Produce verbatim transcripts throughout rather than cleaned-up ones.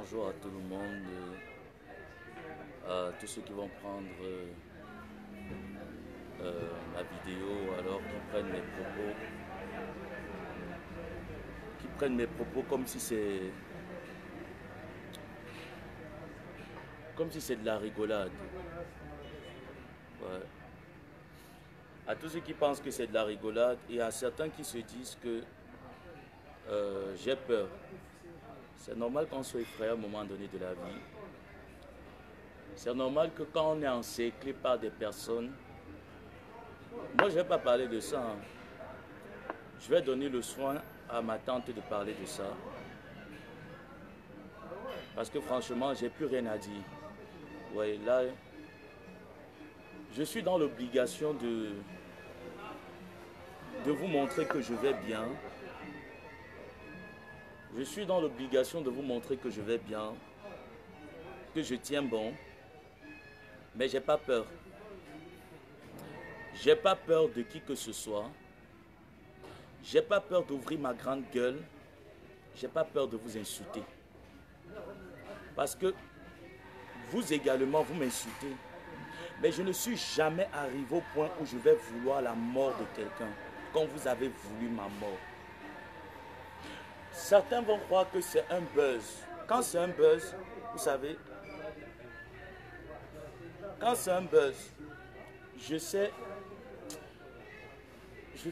bonjour à tout le monde, euh, à tous ceux qui vont prendre euh, euh, ma vidéo alors qu'ils prennent mes propos, qui prennent mes propos comme si c'est comme si c'est de la rigolade. Ouais. À tous ceux qui pensent que c'est de la rigolade et à certains qui se disent que euh, j'ai peur. C'est normal qu'on soit effrayé à un moment donné de la vie. C'est normal que quand on est encerclé par des personnes, moi je ne vais pas parler de ça. Hein. Je vais donner le soin à ma tante de parler de ça. Parce que franchement, j'ai plus rien à dire. Ouais, là, je suis dans l'obligation de, de vous montrer que je vais bien. Je suis dans l'obligation de vous montrer que je vais bien, que je tiens bon. Mais j'ai pas peur. J'ai pas peur de qui que ce soit. J'ai pas peur d'ouvrir ma grande gueule. J'ai pas peur de vous insulter. Parce que vous également, vous m'insultez. Mais je ne suis jamais arrivé au point où je vais vouloir la mort de quelqu'un, quand vous avez voulu ma mort. Certains vont croire que c'est un buzz. Quand c'est un buzz, vous savez, quand c'est un buzz, je sais, je,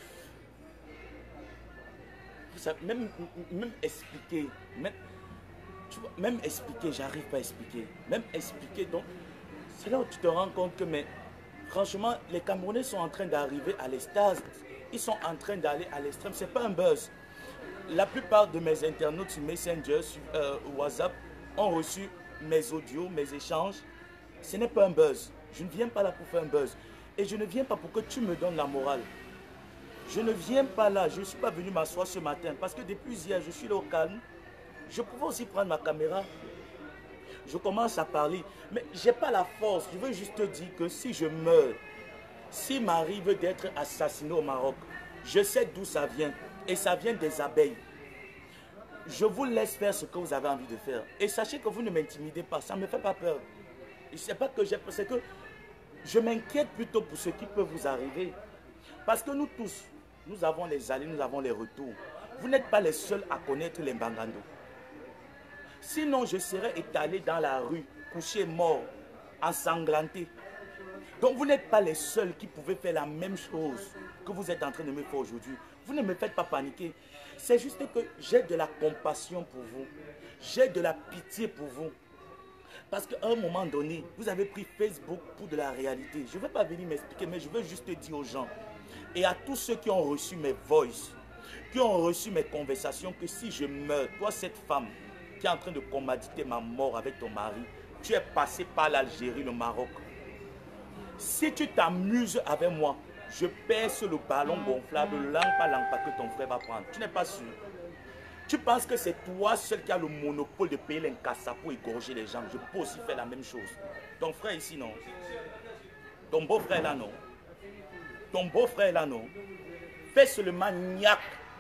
vous savez, même, même expliquer, même, tu vois, même expliquer, j'arrive pas à expliquer. Même expliquer, donc, c'est là où tu te rends compte que, mais franchement, les Camerounais sont en train d'arriver à l'extase. Ils sont en train d'aller à l'extrême. C'est pas un buzz. La plupart de mes internautes sur Messenger, sur euh, WhatsApp, ont reçu mes audios, mes échanges. Ce n'est pas un buzz. Je ne viens pas là pour faire un buzz. Et je ne viens pas pour que tu me donnes la morale. Je ne viens pas là. Je ne suis pas venu m'asseoir ce matin. Parce que depuis hier, je suis là au calme. Je pouvais aussi prendre ma caméra. Je commence à parler. Mais je n'ai pas la force. Je veux juste te dire que si je meurs, s'il m'arrive d'être assassiné au Maroc, je sais d'où ça vient. Et ça vient des abeilles. Je vous laisse faire ce que vous avez envie de faire. Et sachez que vous ne m'intimidez pas. Ça ne me fait pas peur. C'est pas que j'ai peur. C'est que je m'inquiète plutôt pour ce qui peut vous arriver. Parce que nous tous, nous avons les allées, nous avons les retours. Vous n'êtes pas les seuls à connaître les Mbangando. Sinon, je serais étalé dans la rue, couché mort, ensanglanté. Donc, vous n'êtes pas les seuls qui pouvaient faire la même chose que vous êtes en train de me faire aujourd'hui. Vous ne me faites pas paniquer. C'est juste que j'ai de la compassion pour vous. J'ai de la pitié pour vous. Parce qu'à un moment donné, vous avez pris Facebook pour de la réalité. Je ne vais pas venir m'expliquer, mais je veux juste dire aux gens et à tous ceux qui ont reçu mes voices, qui ont reçu mes conversations, que si je meurs, toi cette femme qui est en train de commanditer ma mort avec ton mari, tu es passé par l'Algérie, le Maroc. Si tu t'amuses avec moi, je perce le ballon gonflable langue par langue que ton frère va prendre. Tu n'es pas sûr. Tu penses que c'est toi seul qui as le monopole de payer l'incassa pour égorger les gens. Je peux aussi faire la même chose. Ton frère ici, non. Ton beau-frère là, non. Ton beau-frère là, non. Fais seulement niaque.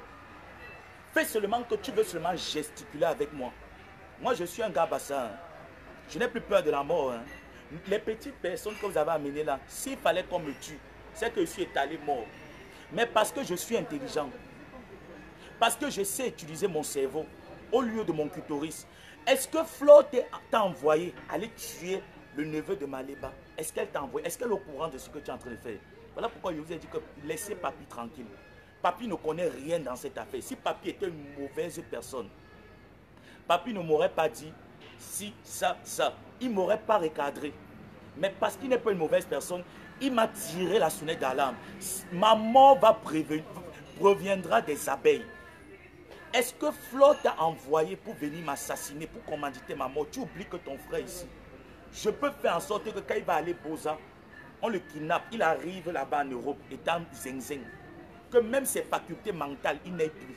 Fais seulement que tu veux seulement gesticuler avec moi. Moi, je suis un gars bassin. Je n'ai plus peur de la mort. Hein. Les petites personnes que vous avez amenées là, s'il fallait qu'on me tue, c'est que je suis étalé mort. Mais parce que je suis intelligent, parce que je sais utiliser mon cerveau au lieu de mon clitoris. Est-ce que Flo t'a envoyé aller tuer le neveu de Maléba? Est-ce qu'elle t'a envoyé? Est-ce qu'elle est au courant de ce que tu es en train de faire? Voilà pourquoi je vous ai dit que laissez Papi tranquille. Papi ne connaît rien dans cette affaire. Si Papi était une mauvaise personne, Papi ne m'aurait pas dit si, ça, ça. Il ne m'aurait pas recadré. Mais parce qu'il n'est pas une mauvaise personne, il m'a tiré la sonnette d'alarme. Ma mort va prévenir, proviendra des abeilles. Est-ce que Flo t'a envoyé pour venir m'assassiner, pour commanditer ma mort? Tu oublies que ton frère ici, je peux faire en sorte que quand il va aller Boza, on le kidnappe, il arrive là-bas en Europe, étant zing-zing, que même ses facultés mentales, il n'ait plus.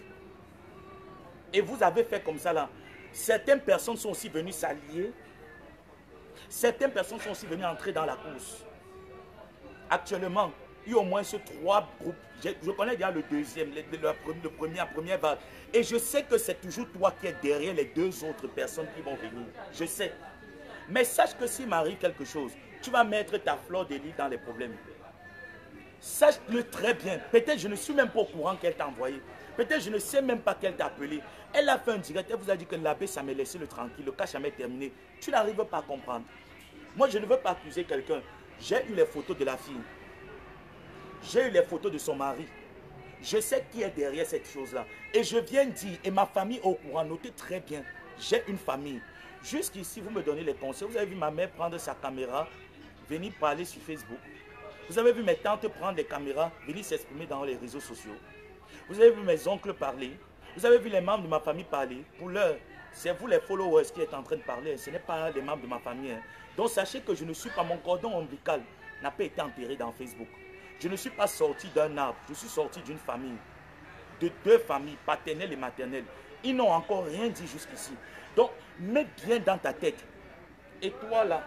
Et vous avez fait comme ça là. Certaines personnes sont aussi venues s'allier. Certaines personnes sont aussi venues entrer dans la course. Actuellement, eu au moins ce trois groupes. Je, je connais déjà le deuxième, le, le, le premier, la première vague. Et je sais que c'est toujours toi qui es derrière les deux autres personnes qui vont venir. Je sais. Mais sache que s'il m'arrive quelque chose, tu vas mettre ta fleur de lis dans les problèmes. Sache-le très bien. Peut-être je ne suis même pas au courant qu'elle t'a envoyé. Peut-être je ne sais même pas qu'elle t'a appelé. Elle a fait un direct, elle vous a dit que l'abbé, ça m'a laissé le tranquille, le cas jamais terminé. Tu n'arrives pas à comprendre. Moi, je ne veux pas accuser quelqu'un. J'ai eu les photos de la fille. J'ai eu les photos de son mari. Je sais qui est derrière cette chose-là. Et je viens dire, et ma famille est au courant, notez très bien, j'ai une famille. Jusqu'ici, vous me donnez les conseils. Vous avez vu ma mère prendre sa caméra, venir parler sur Facebook. Vous avez vu mes tantes prendre les caméras, venir s'exprimer dans les réseaux sociaux. Vous avez vu mes oncles parler. Vous avez vu les membres de ma famille parler. Pour l'heure, c'est vous les followers qui êtes en train de parler. Ce n'est pas les membres de ma famille. Hein. Donc sachez que je ne suis pas, mon cordon ombilical n'a pas été enterré dans Facebook. Je ne suis pas sorti d'un arbre. Je suis sorti d'une famille. De deux familles, paternelle et maternelle. Ils n'ont encore rien dit jusqu'ici. Donc, mets bien dans ta tête. Et toi là,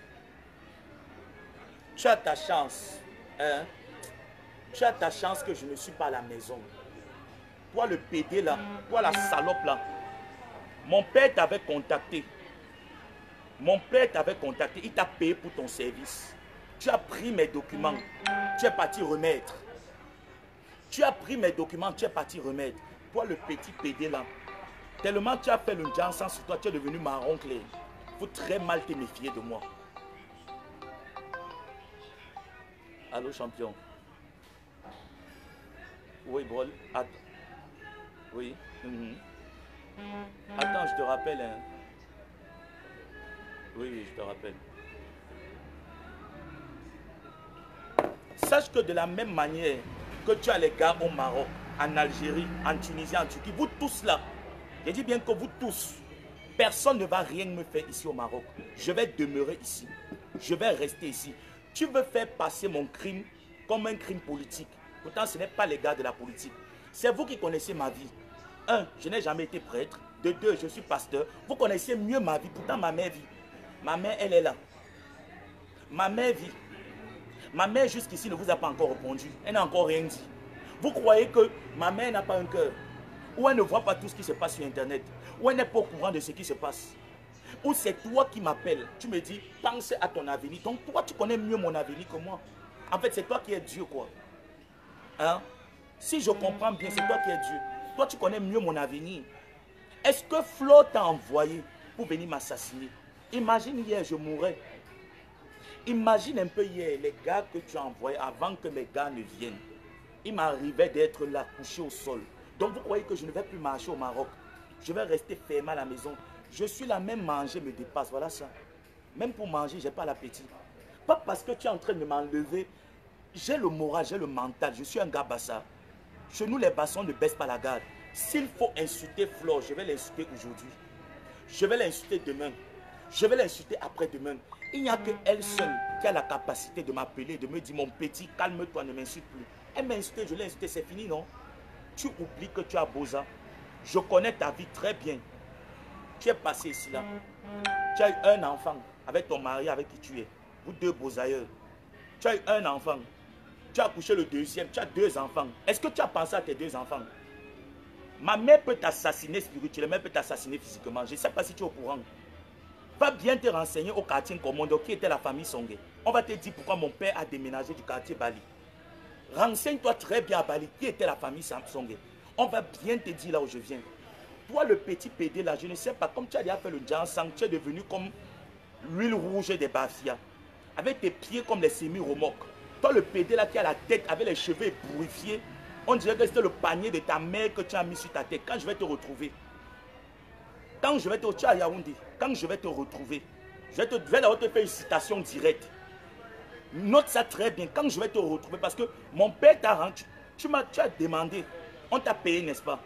tu as ta chance. Hein? Tu as ta chance que je ne suis pas à la maison. Toi le pédé là, toi la salope là. Mon père t'avait contacté. Mon père t'avait contacté. Il t'a payé pour ton service. Tu as pris mes documents. Tu es parti remettre. Tu as pris mes documents. Tu es parti remettre. Toi le petit pédé là. Tellement tu as fait le jansan sur toi, tu es devenu marron clair. Il faut très mal te méfier de moi. Allô, champion. Oui, Brol. Attends. Oui. Mm-hmm. Attends, je te rappelle. Hein. Oui, oui, je te rappelle. Sache que de la même manière que tu as les gars au Maroc, en Algérie, en Tunisie, en Turquie, vous tous là, je dis bien que vous tous, personne ne va rien me faire ici au Maroc. Je vais demeurer ici. Je vais rester ici. Tu veux faire passer mon crime comme un crime politique. Pourtant, ce n'est pas les gars de la politique. C'est vous qui connaissez ma vie. Un, je n'ai jamais été prêtre. De deux, je suis pasteur. Vous connaissez mieux ma vie. Pourtant, ma mère vit. Ma mère, elle est là. Ma mère vit. Ma mère, jusqu'ici, ne vous a pas encore répondu. Elle n'a encore rien dit. Vous croyez que ma mère n'a pas un cœur? Ou elle ne voit pas tout ce qui se passe sur Internet? Ou elle n'est pas au courant de ce qui se passe? Ou c'est toi qui m'appelles? Tu me dis, pense à ton avenir. Donc, toi, tu connais mieux mon avenir que moi. En fait, c'est toi qui es Dieu, quoi. Hein? Si je comprends bien, c'est toi qui es Dieu. Toi, tu connais mieux mon avenir. Est-ce que Flo t'a envoyé pour venir m'assassiner? Imagine hier, je mourrais. Imagine un peu hier, les gars que tu as envoyés avant que mes gars ne viennent. Il m'arrivait d'être là, couché au sol. Donc, vous croyez que je ne vais plus marcher au Maroc? Je vais rester fermé à la maison. Je suis là, même manger me dépasse. Voilà ça. Même pour manger, je n'ai pas l'appétit. Pas parce que tu es en train de m'enlever. J'ai le moral, j'ai le mental. Je suis un gars bassa. Chez nous, les bassons ne baissent pas la garde. S'il faut insulter Flore, je vais l'insulter aujourd'hui. Je vais l'insulter demain. Je vais l'insulter après-demain. Il n'y a que elle seule qui a la capacité de m'appeler, de me dire, mon petit, calme-toi, ne m'insulte plus. Elle m'a insulté, je l'ai insulté, c'est fini, non? Tu oublies que tu as Boza. Je connais ta vie très bien. Tu es passé ici, là. Tu as eu un enfant avec ton mari, avec qui tu es. Vous deux beaux ailleurs. Tu as eu un enfant. Tu as accouché le deuxième. Tu as deux enfants. Est-ce que tu as pensé à tes deux enfants? Ma mère peut t'assassiner spirituellement, elle peut t'assassiner physiquement. Je ne sais pas si tu es au courant. Va bien te renseigner au quartier Komondo qui était la famille Songé. On va te dire pourquoi mon père a déménagé du quartier Bali. Renseigne-toi très bien à Bali qui était la famille Songé. On va bien te dire là où je viens. Toi, le petit pédé là, je ne sais pas, comme tu as déjà fait le Jansang, tu es devenu comme l'huile rouge des Bafia. Avec tes pieds comme les semi-remorques. Toi, le pédé là qui a la tête avec les cheveux ébourifiés, on dirait que c'était le panier de ta mère que tu as mis sur ta tête. Quand je vais te retrouver, quand je vais te retrouver à Yaoundé, quand je vais te retrouver, je vais, te, je vais te faire une citation directe. Note ça très bien, quand je vais te retrouver, parce que mon père t'a rendu, tu, tu, tu as demandé, on t'a payé, n'est-ce pas?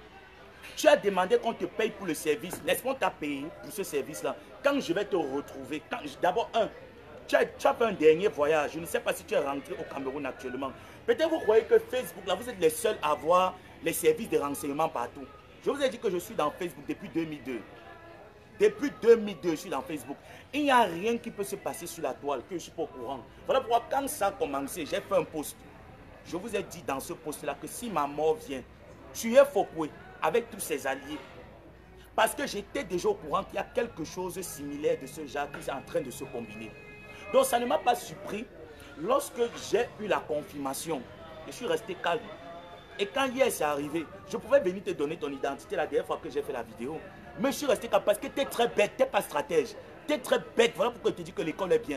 Tu as demandé qu'on te paye pour le service, n'est-ce pas? On t'a payé pour ce service-là. Quand je vais te retrouver, d'abord, un, tu as, tu as fait un dernier voyage, je ne sais pas si tu es rentré au Cameroun actuellement. Peut-être vous croyez que Facebook, là, vous êtes les seuls à avoir les services de renseignement partout. Je vous ai dit que je suis dans Facebook depuis deux mille deux. Depuis deux mille deux, je suis dans Facebook. Il n'y a rien qui peut se passer sur la toile que je ne suis pas au courant. Voilà pourquoi quand ça a commencé, j'ai fait un post. Je vous ai dit dans ce post-là que si ma mort vient, tuer Fokwe avec tous ses alliés. Parce que j'étais déjà au courant qu'il y a quelque chose de similaire de ce genre qui est en train de se combiner. Donc ça ne m'a pas surpris. Lorsque j'ai eu la confirmation, je suis resté calme. Et quand hier c'est arrivé, je pouvais venir te donner ton identité la dernière fois que j'ai fait la vidéo. Mais je suis resté calme parce que tu es très bête, tu n'es pas stratège. Tu es très bête, voilà pourquoi je te dis que l'école est bien.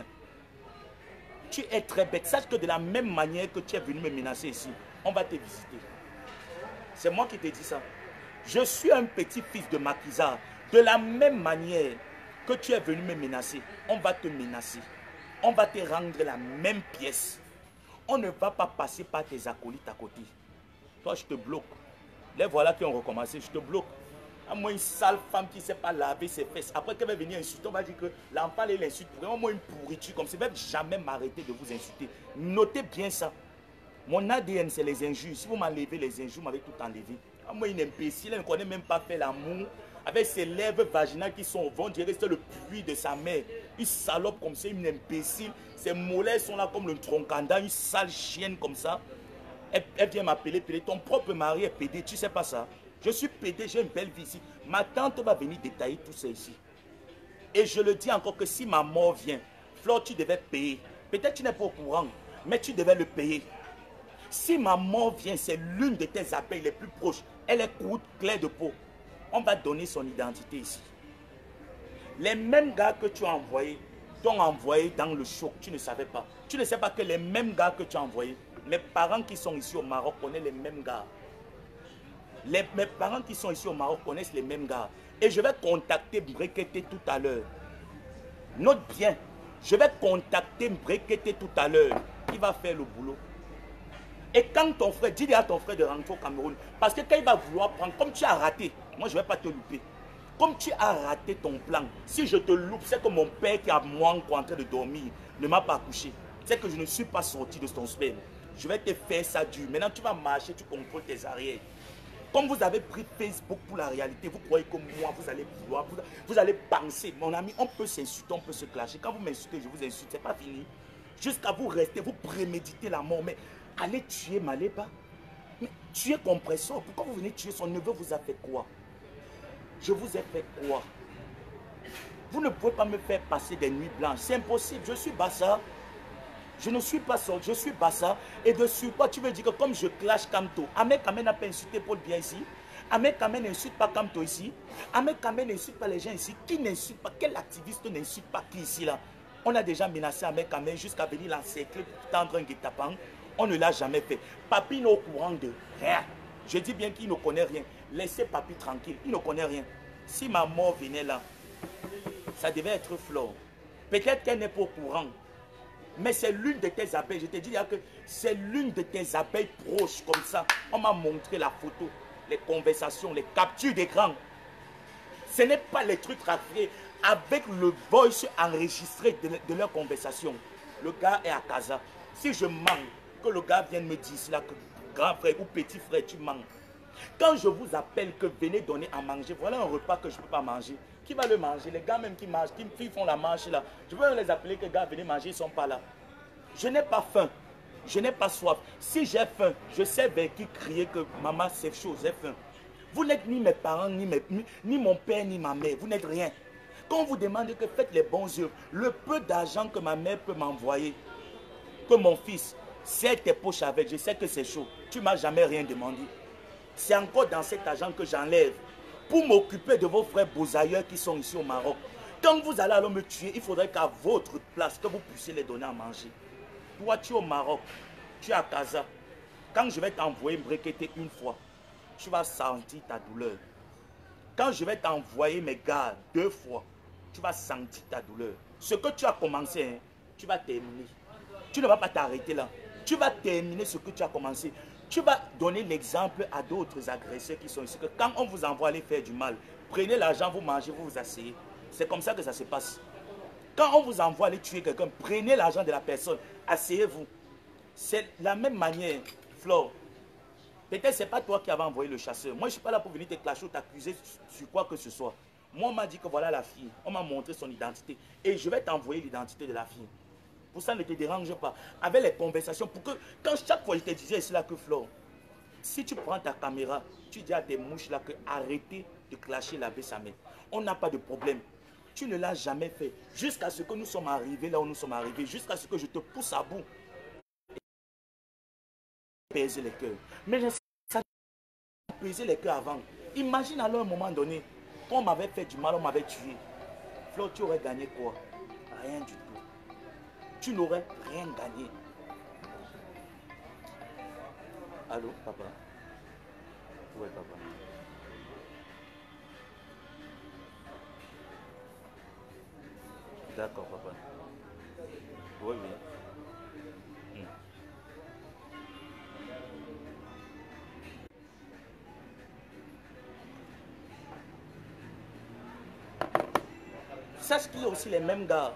Tu es très bête. Sache que de la même manière que tu es venu me menacer ici, on va te visiter. C'est moi qui te dis ça. Je suis un petit-fils de Makiza. De la même manière que tu es venu me menacer, on va te menacer. On va te rendre la même pièce. On ne va pas passer par tes acolytes à côté. Toi, je te bloque. Les voilà qui ont recommencé, je te bloque. À moi, une sale femme qui ne sait pas laver ses fesses. Après qu'elle va venir insulter, on va dire que l'enfant, elle l'insulte. Vraiment, moi, une pourriture comme ça. Je ne vais jamais m'arrêter de vous insulter. Notez bien ça. Mon A D N, c'est les injures. Si vous m'enlevez les injures, vous m'avez tout enlevé. À moi, une imbécile, elle ne connaît même pas faire l'amour. Avec ses lèvres vaginales qui sont au vent, on dirait que c'est le puits de sa mère. Une salope comme ça, une imbécile. Ses mollets sont là comme le troncanda, une sale chienne comme ça. Elle, elle vient m'appeler, ton propre mari est pédé, tu sais pas ça. Je suis pédé, j'ai une belle vie ici. Ma tante va venir détailler tout ça ici. Et je le dis encore que si ma mort vient, Flore, tu devais payer. Peut-être tu n'es pas au courant, mais tu devais le payer. Si ma mort vient, c'est l'une de tes abeilles les plus proches. Elle est courte, claire de peau. On va donner son identité ici. Les mêmes gars que tu as envoyés, t'ont envoyé dans le choc, tu ne savais pas. Tu ne sais pas que les mêmes gars que tu as envoyés, mes parents qui sont ici au Maroc connaissent les mêmes gars. Les, mes parents qui sont ici au Maroc connaissent les mêmes gars. Et je vais contacter Brekete tout à l'heure. Note bien, je vais contacter Brekete tout à l'heure. Il va faire le boulot. Et quand ton frère, dis à ton frère de rentrer au Cameroun, parce que quand il va vouloir prendre, comme tu as raté, moi je ne vais pas te louper. Comme tu as raté ton plan, si je te loupe, c'est que mon père qui a moi en train de dormir ne m'a pas accouché. C'est que je ne suis pas sorti de ton sperme. Je vais te faire ça dur. Maintenant tu vas marcher, tu contrôles tes arrières. Comme vous avez pris Facebook pour la réalité, vous croyez que moi, vous allez vouloir, vous, vous allez penser. Mon ami, on peut s'insulter, on peut se clasher. Quand vous m'insultez, je vous insulte, c'est pas fini. Jusqu'à vous rester, vous préméditez la mort. Mais allez tuer Maléba. Mais tuer Compressor. Pourquoi vous venez tuer son neveu? Vous a fait quoi? Je vous ai fait quoi? Vous ne pouvez pas me faire passer des nuits blanches. C'est impossible. Je suis Bassa. Je ne suis pas sorti, je suis Bassa. Et de surcroît, tu veux dire que comme je clash Kamto, Ahmed Kamé n'a pas insulté Paul Biya ici. Ahmed Kamé n'insulte pas Kamto ici. Ahmed Kamé n'insulte pas les gens ici. Qui n'insulte pas? Quel activiste n'insulte pas qui ici là? On a déjà menacé Ahmed Kamé jusqu'à venir l'encercler pour tendre un guet-apens. On ne l'a jamais fait. Papi n'est au courant de rien. Je dis bien qu'il ne connaît rien. Laissez Papi tranquille. Il ne connaît rien. Si ma mort venait là, ça devait être Flore. Peut-être qu'elle n'est pas au courant. Mais c'est l'une de tes abeilles. Je te dis que c'est l'une de tes abeilles proches comme ça. On m'a montré la photo, les conversations, les captures d'écran. Ce n'est pas les trucs raffinés. Avec le voice enregistré de, de leur conversation. Le gars est à Casa. Si je manque, que le gars vienne me dire cela, que grand frère ou petit frère, tu manques. Quand je vous appelle que venez donner à manger, voilà un repas que je ne peux pas manger. Qui va le manger? Les gars même qui mangent, qui font la marche là. Je veux les appeler que les gars venez manger, ils ne sont pas là. Je n'ai pas faim. Je n'ai pas soif. Si j'ai faim, je sais vers qui crier que maman c'est chaud, j'ai faim. Vous n'êtes ni mes parents, ni, mes, ni, ni mon père, ni ma mère. Vous n'êtes rien. Quand on vous demande que faites les bons œuvres, le peu d'argent que ma mère peut m'envoyer, que mon fils, c'est tes poches avec, je sais que c'est chaud. Tu ne m'as jamais rien demandé. C'est encore dans cet argent que j'enlève pour m'occuper de vos frères bousailleurs qui sont ici au Maroc. Quand vous allez alors me tuer, il faudrait qu'à votre place, que vous puissiez les donner à manger. Toi, tu es au Maroc, tu es à Casa. Quand je vais t'envoyer Brekete une fois, tu vas sentir ta douleur. Quand je vais t'envoyer mes gars deux fois, tu vas sentir ta douleur. Ce que tu as commencé, hein, tu vas terminer. Tu ne vas pas t'arrêter là. Tu vas terminer ce que tu as commencé. Tu vas donner l'exemple à d'autres agresseurs qui sont ici. Que quand on vous envoie aller faire du mal, prenez l'argent, vous mangez, vous vous asseyez. C'est comme ça que ça se passe. Quand on vous envoie aller tuer quelqu'un, prenez l'argent de la personne, asseyez-vous. C'est la même manière, Flore. Peut-être que ce n'est pas toi qui avais envoyé le chasseur. Moi, je ne suis pas là pour venir te clasher ou t'accuser sur quoi que ce soit. Moi, on m'a dit que voilà la fille. On m'a montré son identité. Et je vais t'envoyer l'identité de la fille. Pour ça, ne te dérange pas. Avec les conversations, pour que, quand chaque fois je te disais cela que Flore, si tu prends ta caméra, tu dis à tes mouches là que arrêtez de clasher la Bessamel. On n'a pas de problème. Tu ne l'as jamais fait. Jusqu'à ce que nous sommes arrivés là où nous sommes arrivés. Jusqu'à ce que je te pousse à bout. Pèser les cœurs. Mais je sais peser les cœurs avant. Imagine alors un moment donné, quand on m'avait fait du mal, on m'avait tué. Flore, tu aurais gagné quoi? Rien du tout. Tu n'aurais rien gagné. Allô, papa? Oui, papa. D'accord, papa. Oui, oui. Hmm. Sache qu'il y a aussi les mêmes gars.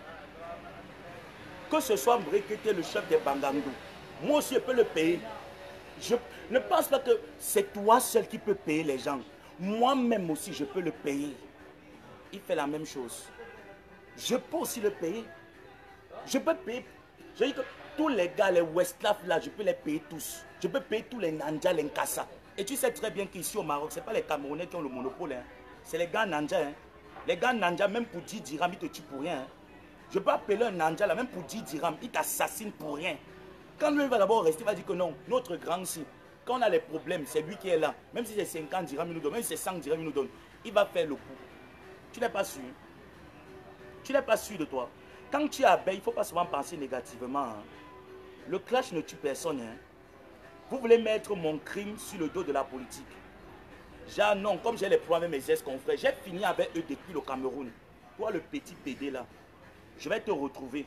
Que ce soit Mbrekete, le chef des Bangandou, moi aussi je peux le payer. Je ne pense pas que c'est toi seul qui peux payer les gens. Moi-même aussi je peux le payer. Il fait la même chose. Je peux aussi le payer. Je peux payer. Je dis que tous les gars, les Westlaf là, je peux les payer tous. Je peux payer tous les Nanja, les Nkassa. Et tu sais très bien qu'ici au Maroc, ce n'est pas les Camerounais qui ont le monopole. Hein. C'est les gars Nanja. Hein. Les gars Nanja, même pour dix dirhams, ils te tuent pour rien. Hein. Je peux appeler un Nanja là, même pour dix dirhams, il t'assassine pour rien. Quand lui il va d'abord rester, il va dire que non, notre grand si, quand on a les problèmes, c'est lui qui est là. Même si c'est cinquante dirhams, il nous donne, même si c'est cent dirhams, il nous donne. Il va faire le coup. Tu n'es pas sûr. Tu n'es pas sûr de toi. Quand tu es abeille, il ne faut pas souvent penser négativement. Hein. Le clash ne tue personne. Hein. Vous voulez mettre mon crime sur le dos de la politique. Genre non, comme j'ai les problèmes avec mes ex-confrères, j'ai fini avec eux depuis le Cameroun. Toi le petit P D là, je vais te retrouver.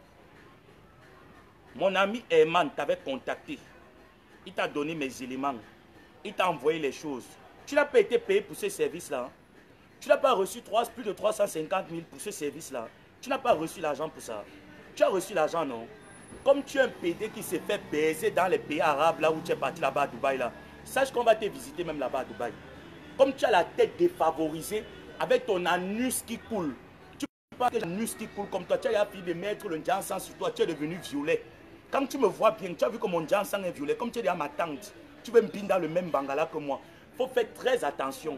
Mon ami Herman t'avait contacté. Il t'a donné mes éléments. Il t'a envoyé les choses. Tu n'as pas été payé pour ce service-là. Hein. Tu n'as pas reçu trois, plus de trois cent cinquante mille pour ce service-là. Tu n'as pas reçu l'argent pour ça. Tu as reçu l'argent, non? Comme tu es un P D qui s'est fait baiser dans les pays arabes, là où tu es parti là-bas à Dubaï, là. Sache qu'on va te visiter même là-bas à Dubaï. Comme tu as la tête défavorisée, avec ton anus qui coule. Tu penses que l'anus qui coule comme toi, tu as fini de mettre le sang sur toi, tu es devenu violet. Quand tu me vois bien, tu as vu que mon sang est violet, comme tu es à ma tante, tu veux me pinner dans le même bangala que moi. Il faut faire très attention.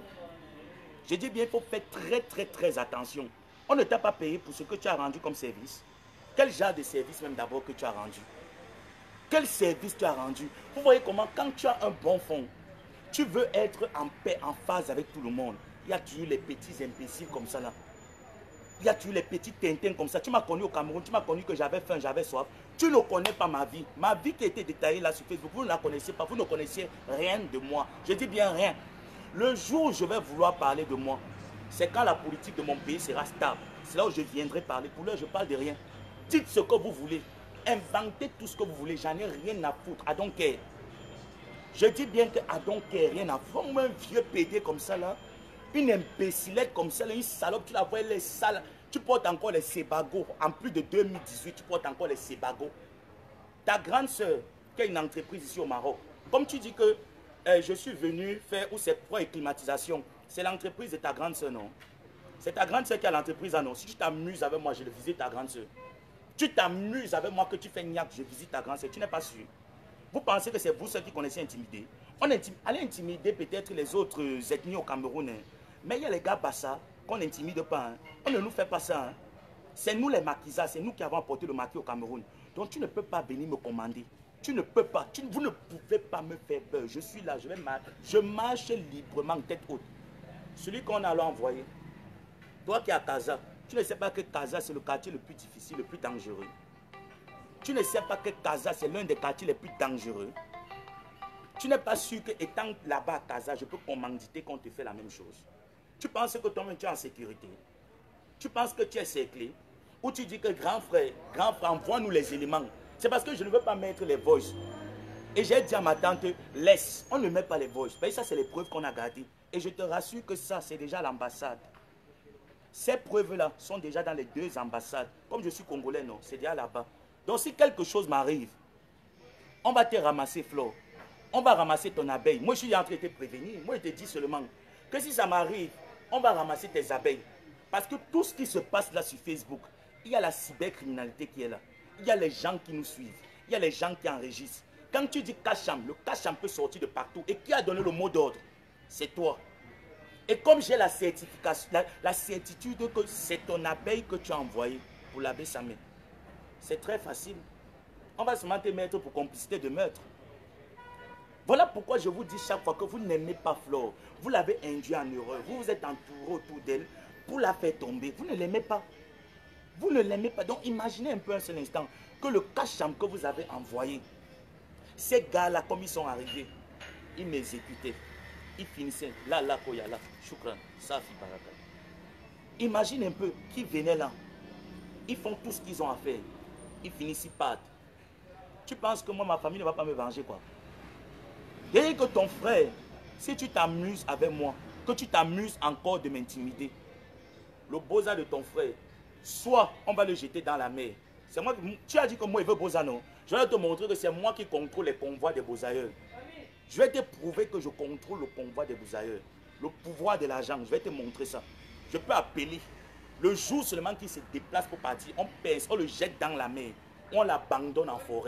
Je dis bien, il faut faire très très très attention. On ne t'a pas payé pour ce que tu as rendu comme service. Quel genre de service même d'abord que tu as rendu? Quel service tu as rendu? Vous voyez comment quand tu as un bon fond, tu veux être en paix, en phase avec tout le monde. Il y a toujours les petits imbéciles comme ça là. Il y a toujours les petits tintins comme ça. Tu m'as connu au Cameroun, tu m'as connu que j'avais faim, j'avais soif. Tu ne connais pas ma vie. Ma vie qui a été détaillée là sur Facebook, vous ne la connaissez pas, vous ne connaissez rien de moi. Je dis bien rien. Le jour où je vais vouloir parler de moi, c'est quand la politique de mon pays sera stable. C'est là où je viendrai parler. Pour l'heure, je parle de rien. Dites ce que vous voulez. Inventez tout ce que vous voulez. J'en ai rien à foutre. I don't care. Je dis bien que I don't care, rien à foutre. Un vieux pédé comme ça là. Une imbécilette comme ça là. Une salope. Tu la vois, elle est sale. Tu portes encore les Sebago. En plus de deux mille dix-huit, tu portes encore les Sebago. Ta grande soeur, qui a une entreprise ici au Maroc. Comme tu dis que euh, je suis venu faire où c'est pour une climatisation. C'est l'entreprise de ta grande soeur, non? C'est ta grande soeur qui a l'entreprise, ah non? Si tu t'amuses avec moi, je le visite ta grande soeur. Tu t'amuses avec moi que tu fais niaque, je visite ta grande soeur. Tu n'es pas sûr. Vous pensez que c'est vous ceux qui connaissez intimider? On intim allez intimider peut-être les autres ethnies au Cameroun. Hein. Mais il y a les gars Bassa qu'on n'intimide pas. Hein. On ne nous fait pas ça. Hein. C'est nous les maquisards, c'est nous qui avons apporté le maquis au Cameroun. Donc tu ne peux pas venir me commander. Tu ne peux pas, tu, vous ne pouvez pas me faire peur. Je suis là, je vais marcher. Je marche librement, tête haute. Celui qu'on a envoyé. Toi qui es à Casa, tu ne sais pas que Casa c'est le quartier le plus difficile, le plus dangereux. Tu ne sais pas que Casa c'est l'un des quartiers les plus dangereux. Tu n'es pas sûr que étant là-bas à Casa, je peux commanditer qu'on te fait la même chose. Tu penses que toi-même tu es en sécurité. Tu penses que tu es cerclé. Ou tu dis que grand frère, grand frère, envoie-nous les éléments. C'est parce que je ne veux pas mettre les voices. Et j'ai dit à ma tante, laisse, on ne met pas les voices. Ça, c'est les preuves qu'on a gardées. Et je te rassure que ça, c'est déjà l'ambassade. Ces preuves-là sont déjà dans les deux ambassades. Comme je suis congolais, non, c'est déjà là-bas. Donc si quelque chose m'arrive, on va te ramasser, Flore. On va ramasser ton abeille. Moi, je suis en train de te prévenir. Moi, je te dis seulement que si ça m'arrive, on va ramasser tes abeilles. Parce que tout ce qui se passe là sur Facebook, il y a la cybercriminalité qui est là. Il y a les gens qui nous suivent. Il y a les gens qui enregistrent. Quand tu dis Kacham, le Kacham peut sortir de partout. Et qui a donné le mot d'ordre? C'est toi. Et comme j'ai la certification, la, la certitude que c'est ton abeille que tu as envoyé pour l'abbé Samé, c'est très facile. On va seulement te mettre pour complicité de meurtre. Voilà pourquoi je vous dis chaque fois que vous n'aimez pas Flore. Vous l'avez induit en erreur. Vous vous êtes entouré autour d'elle pour la faire tomber. Vous ne l'aimez pas. Vous ne l'aimez pas. Donc imaginez un peu un seul instant que le Kacham que vous avez envoyé, ces gars-là, comme ils sont arrivés, ils m'exécutaient. Ils finissaient là, là, Koyala, Choukran, Safi, Baraka. Imagine un peu qui venaient là. Ils font tout ce qu'ils ont à faire. Ils finissent, ils partent. Tu penses que moi, ma famille ne va pas me venger, quoi? Dès que ton frère, si tu t'amuses avec moi, que tu t'amuses encore de m'intimider, le boza de ton frère, soit on va le jeter dans la mer. C'est moi, tu as dit que moi, il veut boza, non? Je vais te montrer que c'est moi qui contrôle les convois des bozailleurs. Je vais te prouver que je contrôle le convoi des bozailleurs. Le pouvoir de l'argent, je vais te montrer ça. Je peux appeler. Le jour seulement qu'il se déplace pour partir, on pèse, on le jette dans la mer. On l'abandonne en forêt.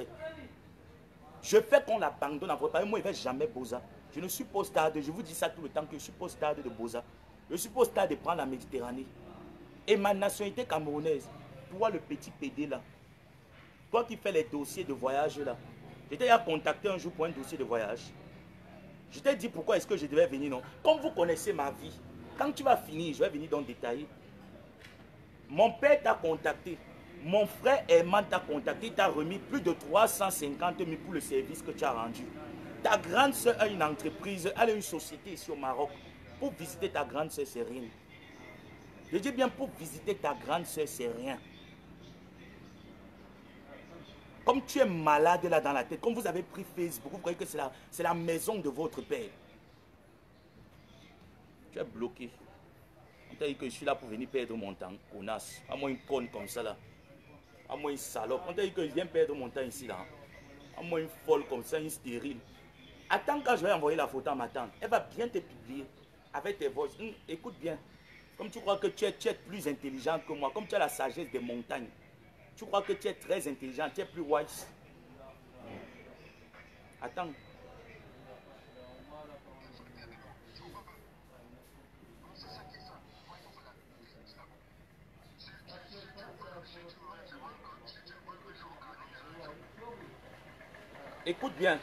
Je fais qu'on l'abandonne en forêt. Parce que moi, il ne va jamais boza. Je ne suis pas au stade, je vous dis ça tout le temps, que je suis pas au stade de boza. Je suis pas au stade de prendre la Méditerranée. Et ma nationalité camerounaise, toi le petit pédé là, toi qui fais les dossiers de voyage là, je t'ai contacté un jour pour un dossier de voyage. Je t'ai dit pourquoi est-ce que je devais venir, non? Comme vous connaissez ma vie, quand tu vas finir, je vais venir dans le détail. Mon père t'a contacté, mon frère Herman t'a contacté, il t'a remis plus de trois cent cinquante mille pour le service que tu as rendu. Ta grande soeur a une entreprise, elle a une société ici au Maroc. Pour visiter ta grande soeur, c'est rien. Je dis bien pour visiter ta grande soeur, c'est rien. Comme tu es malade là dans la tête, comme vous avez pris Facebook, vous croyez que c'est la, c'est la maison de votre père. Tu es bloqué. On t'a dit que je suis là pour venir perdre mon temps, connasse. À moi une conne comme ça là. À moi une salope. On t'a dit que je viens perdre mon temps ici là. À moi une folle comme ça, une stérile. Attends quand je vais envoyer la photo à ma tante. Elle va bien te publier avec tes voix. Hum, écoute bien. Comme tu crois que tu es, tu es plus intelligent que moi, comme tu as la sagesse des montagnes. Tu crois que tu es très intelligent, tu es plus wise. Attends. Écoute bien.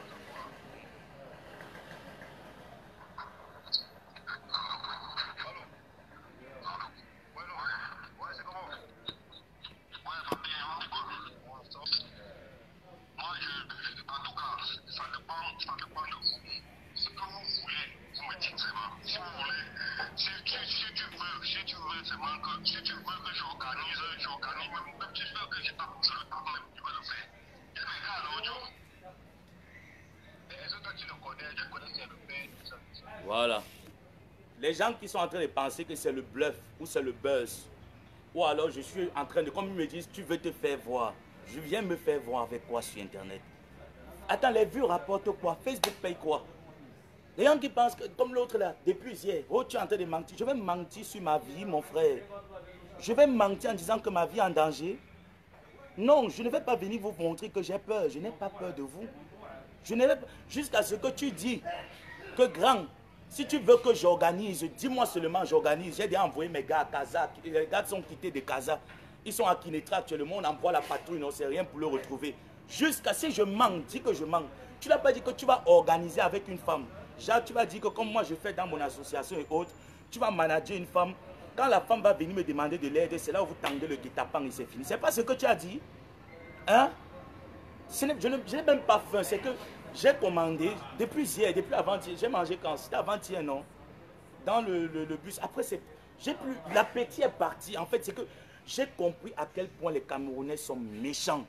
Voilà. Les gens qui sont en train de penser que c'est le bluff ou c'est le buzz, ou alors je suis en train de, comme ils me disent, tu veux te faire voir. Je viens me faire voir avec quoi sur Internet? Attends, les vues rapportent quoi? Facebook paye quoi? Les gens qui pensent que, comme l'autre là, depuis hier, oh tu es en train de mentir. Je vais mentir sur ma vie, mon frère. Je vais mentir en disant que ma vie est en danger. Non, je ne vais pas venir vous montrer que j'ai peur. Je n'ai pas peur de vous. Je n'ai pas... Jusqu'à ce que tu dis que grand, si tu veux que j'organise, dis-moi seulement j'organise. J'ai déjà envoyé mes gars à Casa. Les gars sont quittés de Casa. Ils sont à Kinetra actuellement. On envoie la patrouille, non, c'est rien pour le retrouver. Jusqu'à si je mens, dis que je mens. Tu n'as pas dit que tu vas organiser avec une femme. Genre, tu vas dire que comme moi je fais dans mon association et autres, tu vas manager une femme. Quand la femme va venir me demander de l'aide, c'est là où vous tendez le guet-apens et c'est fini. C'est pas ce que tu as dit. Hein? Je n'ai même pas faim. C'est que j'ai commandé depuis hier, depuis avant-hier. J'ai mangé quand? C'était avant-hier, non? Dans le, le, le bus. Après, j'ai plus. L'appétit est parti. En fait, c'est que j'ai compris à quel point les Camerounais sont méchants.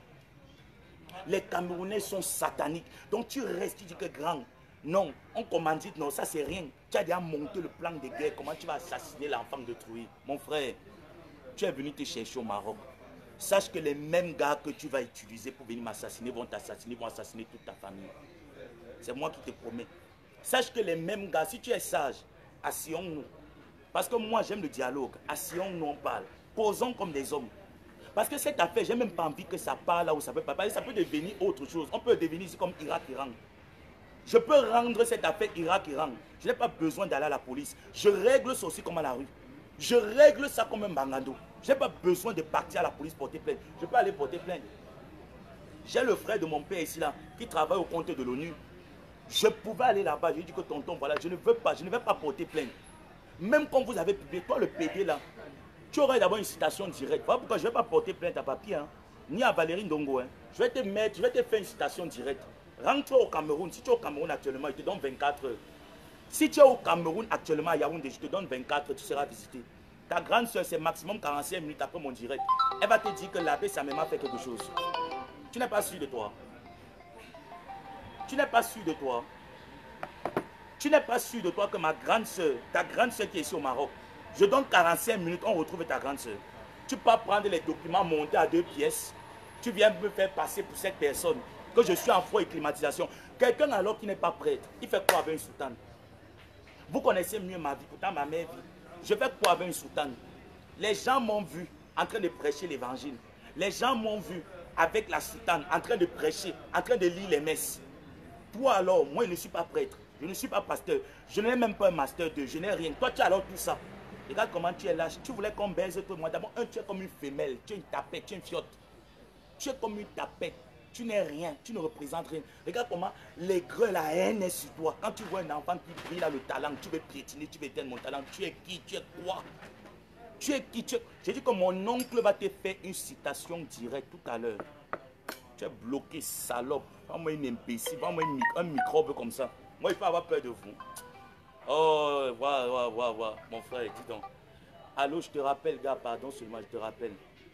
Les Camerounais sont sataniques. Donc tu restes, tu dis que grand. Non, on commandite, non, ça c'est rien. Tu as déjà monté le plan de guerre. Comment tu vas assassiner l'enfant de Trouy? Mon frère, tu es venu te chercher au Maroc. Sache que les mêmes gars que tu vas utiliser pour venir m'assassiner vont t'assassiner, vont assassiner toute ta famille. C'est moi qui te promets. Sache que les mêmes gars, si tu es sage, asseyons-nous. Parce que moi, j'aime le dialogue. Asseyons-nous, on parle. Posons comme des hommes. Parce que cette affaire, j'ai même pas envie que ça parle là où ça peut pas parler. Ça peut devenir autre chose. On peut devenir ici comme Irak-Iran. Je peux rendre cette affaire Irak-Iran. Je n'ai pas besoin d'aller à la police. Je règle ça aussi comme à la rue. Je règle ça comme un bangando. Je n'ai pas besoin de partir à la police porter plainte. Je peux aller porter plainte. J'ai le frère de mon père ici là, qui travaille au compte de l'ONU. Je pouvais aller là-bas. Je lui ai dit que tonton, voilà, je ne veux pas, je ne vais pas porter plainte. Même quand vous avez publié, toi le P D là, tu aurais d'abord une citation directe. Voilà pourquoi je ne vais pas porter plainte à papier, hein, ni à Valérie Ndongo. Hein. Je vais te mettre, je vais te faire une citation directe. Rentre au Cameroun. Si tu es au Cameroun actuellement, je te donne vingt-quatre heures. Si tu es au Cameroun actuellement à Yaoundé, je te donne vingt-quatre heures, tu seras visité. Ta grande soeur, c'est maximum quarante-cinq minutes après mon direct. Elle va te dire que l'abbé Samema a fait quelque chose. Tu n'es pas sûr de toi. Tu n'es pas sûr de toi. Tu n'es pas sûr de toi que ma grande soeur, ta grande soeur qui est ici au Maroc, je donne quarante-cinq minutes, on retrouve ta grande soeur. Tu peux prendre les documents montés à deux pièces. Tu viens me faire passer pour cette personne, que je suis en froid et climatisation. Quelqu'un alors qui n'est pas prêtre, il fait quoi avec une soutane? Vous connaissez mieux ma vie, pourtant ma mère vit. Je fais quoi avec une soutane? Les gens m'ont vu en train de prêcher l'évangile. Les gens m'ont vu avec la soutane, en train de prêcher, en train de lire les messes. Toi alors, moi je ne suis pas prêtre, je ne suis pas pasteur, je n'ai même pas un master deux, je n'ai rien. Toi tu as alors tout ça. Regarde comment tu es lâche. Tu voulais qu'on baise tout le monde. D'abord, un, tu es comme une femelle, tu es une tapette, tu es une fiotte. Tu es comme une tapette, tu n'es rien, tu ne représentes rien. Regarde comment les greux, la haine est sur toi. Quand tu vois un enfant qui brille là le talent, tu veux piétiner, tu veux éteindre mon talent. Tu es qui? Tu es quoi? Tu es qui? Tu es... J'ai dit que mon oncle va te faire une citation directe tout à l'heure. Tu es bloqué, salope. Pas-moi une imbécile, pas-moi un microbe comme ça. Moi, il faut avoir peur de vous. Oh, voilà, voilà, voilà, voilà. Mon frère, dis donc. Allô, je te rappelle, gars, pardon seulement, je te rappelle.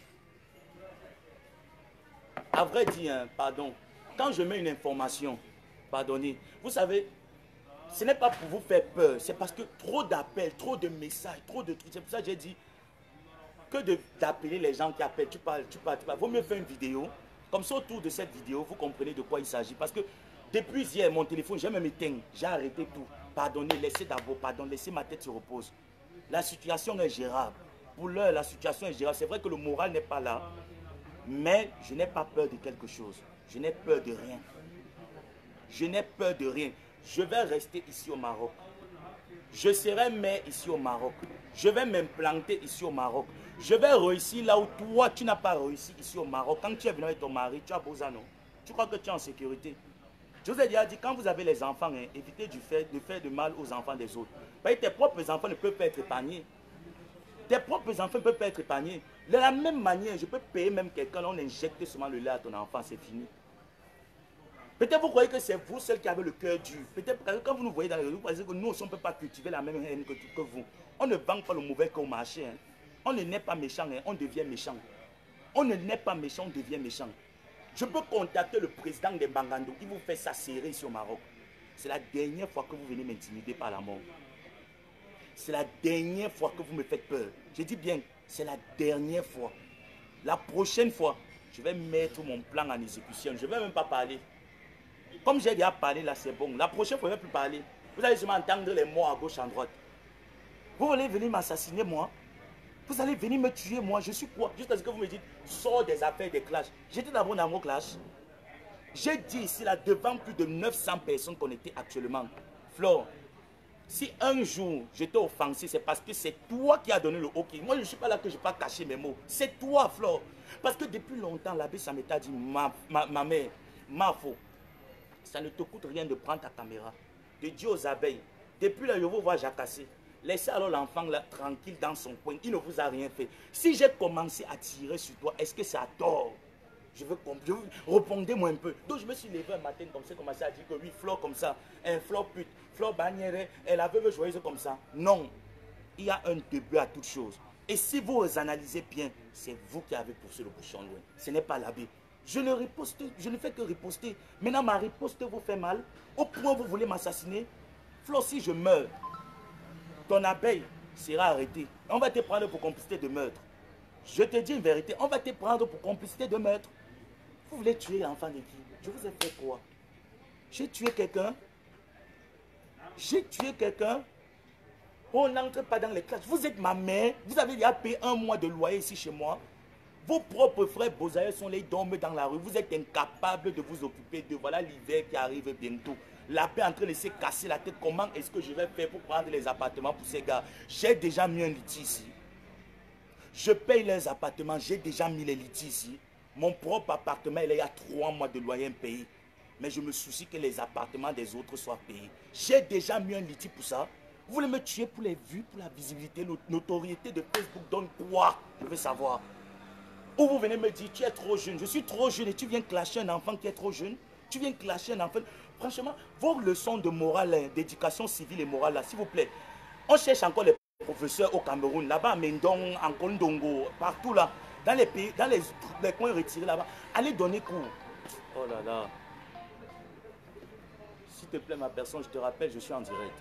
À vrai dire, hein, pardon, quand je mets une information, pardonnez, vous savez, ce n'est pas pour vous faire peur, c'est parce que trop d'appels, trop de messages, trop de trucs. C'est pour ça que j'ai dit que d'appeler les gens qui appellent. Tu parles, tu parles, tu parles. Vaut mieux faire une vidéo. Comme ça, autour de cette vidéo, vous comprenez de quoi il s'agit. Parce que depuis hier, mon téléphone, j'ai même éteint. J'ai arrêté tout. Pardonnez, laissez d'abord, pardon, laissez ma tête se repose. La situation est gérable. Pour l'heure, la situation est gérable. C'est vrai que le moral n'est pas là. Mais je n'ai pas peur de quelque chose. Je n'ai peur de rien. Je n'ai peur de rien. Je vais rester ici au Maroc. Je serai maire ici au Maroc. Je vais m'implanter ici au Maroc. Je vais réussir là où toi, tu n'as pas réussi ici au Maroc. Quand tu es venu avec ton mari, tu as beau ça, non? Tu crois que tu es en sécurité? Je vous ai déjà dit, quand vous avez les enfants, hein, évitez du fait, de faire de mal aux enfants des autres. Parce que tes propres enfants ne peuvent pas être épargnés. Tes propres enfants ne peuvent pas être épargnés. De la même manière, je peux payer même quelqu'un, on injecte seulement le lait à ton enfant, c'est fini. Peut-être vous croyez que c'est vous seul qui avez le cœur dur. Peut-être que quand vous nous voyez dans les réseaux, vous pensez que nous aussi on ne peut pas cultiver la même haine que, que vous. On ne vend pas le mauvais qu'au marché. Hein. On ne naît pas méchant, hein, on devient méchant. On ne naît pas méchant, on devient méchant. Je peux contacter le président des Bangando, il vous fait ça serrer ici au Maroc. C'est la dernière fois que vous venez m'intimider par la mort. C'est la dernière fois que vous me faites peur. Je dis bien, c'est la dernière fois. La prochaine fois, je vais mettre mon plan en exécution. Je ne vais même pas parler. Comme j'ai déjà parlé là, c'est bon. La prochaine fois, je ne vais plus parler. Vous allez seulement entendre les mots à gauche, à droite. Vous voulez venir m'assassiner, moi? Vous allez venir me tuer, moi? Je suis quoi? Juste parce que vous me dites, sors des affaires, des clashs. J'étais d'abord dans mon clash. J'ai dit ici, là, devant plus de neuf cents personnes connectées actuellement. Flore, si un jour je t'ai offensé, c'est parce que c'est toi qui as donné le OK. Moi, je ne suis pas là que je ne vais pas cacher mes mots. C'est toi, Flore. Parce que depuis longtemps, l'abbé Sameta dit, ma, ma, ma mère, ma faux. Ça ne te coûte rien de prendre ta caméra, de dire aux abeilles, depuis là, je vous vois jacasser. Laissez alors l'enfant là tranquille dans son coin, il ne vous a rien fait. Si j'ai commencé à tirer sur toi, est-ce que c'est à tort? Je veux, je veux répondez-moi un peu. Donc je me suis levé un matin comme ça, commencé à dire que oui, Flore comme ça, un Flore pute, Flore bannière, elle avait me joyeuse comme ça. Non, il y a un début à toute chose. Et si vous analysez bien, c'est vous qui avez poussé le bouchon loin. Ce n'est pas l'abbé. Je ne riposte, je ne fais que riposter. Maintenant, ma riposte vous fait mal. Au point où vous voulez m'assassiner. Flore, si je meurs, ton abeille sera arrêtée. On va te prendre pour complicité de meurtre. Je te dis une vérité, on va te prendre pour complicité de meurtre. Vous voulez tuer l'enfant de qui? Je vous ai fait quoi? J'ai tué quelqu'un? J'ai tué quelqu'un? On n'entre pas dans les classes. Vous êtes ma mère. Vous avez déjà payé un mois de loyer ici chez moi. Vos propres frères Bozaï sont les dorment dans la rue. Vous êtes incapable de vous occuper de voilà l'hiver qui arrive bientôt. La paix est en train de se casser la tête. Comment est-ce que je vais faire pour prendre les appartements pour ces gars? J'ai déjà mis un litige ici. Je paye les appartements. J'ai déjà mis les litiges ici. Mon propre appartement, il y a trois mois de loyer payé. Mais je me soucie que les appartements des autres soient payés. J'ai déjà mis un litige pour ça. Vous voulez me tuer pour les vues, pour la visibilité, la notoriété de Facebook donne quoi? Je veux savoir. Ou vous venez me dire, tu es trop jeune. Je suis trop jeune et tu viens clasher un enfant qui est trop jeune. Tu viens clasher un enfant. Franchement, vos leçons de morale, d'éducation civile et morale, là, s'il vous plaît. On cherche encore les professeurs au Cameroun, là-bas à Mendong, en Kondongo, partout là. Dans les pays, dans les, les coins retirés là-bas. Allez donner cours. Oh là là. S'il te plaît, ma personne, je te rappelle, je suis en direct.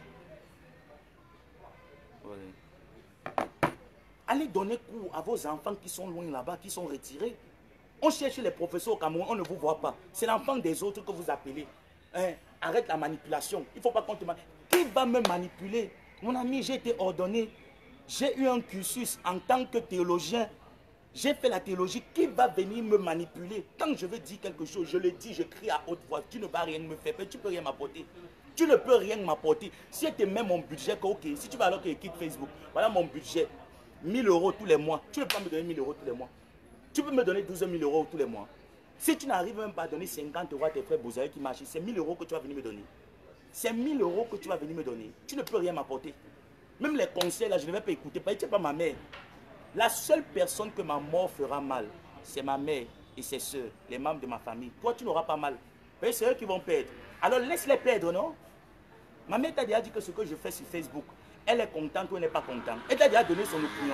Oui. Allez donner cours à vos enfants qui sont loin là-bas, qui sont retirés. On cherche les professeurs au Cameroun, on ne vous voit pas. C'est l'enfant des autres que vous appelez. Hein? Arrête la manipulation. Il ne faut pas qu'on te manipule. Qui va me manipuler? Mon ami, j'ai été ordonné. J'ai eu un cursus en tant que théologien. J'ai fait la théologie. Qui va venir me manipuler? Quand je veux dire quelque chose, je le dis, je crie à haute voix. Tu ne vas rien me faire, tu ne peux rien m'apporter. Tu ne peux rien m'apporter. Si tu mets mon budget, ok. Si tu vas alors que je quitte Facebook, voilà mon budget. mille euros tous les mois. Tu ne peux pas me donner mille euros tous les mois. Tu peux me donner douze mille euros tous les mois. Si tu n'arrives même pas à donner cinquante euros à tes frères Bozaï qui marchent, c'est mille euros que tu vas venir me donner. C'est mille euros que tu vas venir me donner. Tu ne peux rien m'apporter. Même les conseils, là, je ne vais pas écouter. Tu n'es pas ma mère. La seule personne que ma mort fera mal, c'est ma mère et ses soeurs, les membres de ma famille. Toi, tu n'auras pas mal. C'est eux qui vont perdre. Alors laisse-les perdre, non? Ma mère t'a déjà dit que ce que je fais sur Facebook, elle est contente ou elle n'est pas contente. Elle t'a déjà donné son opinion.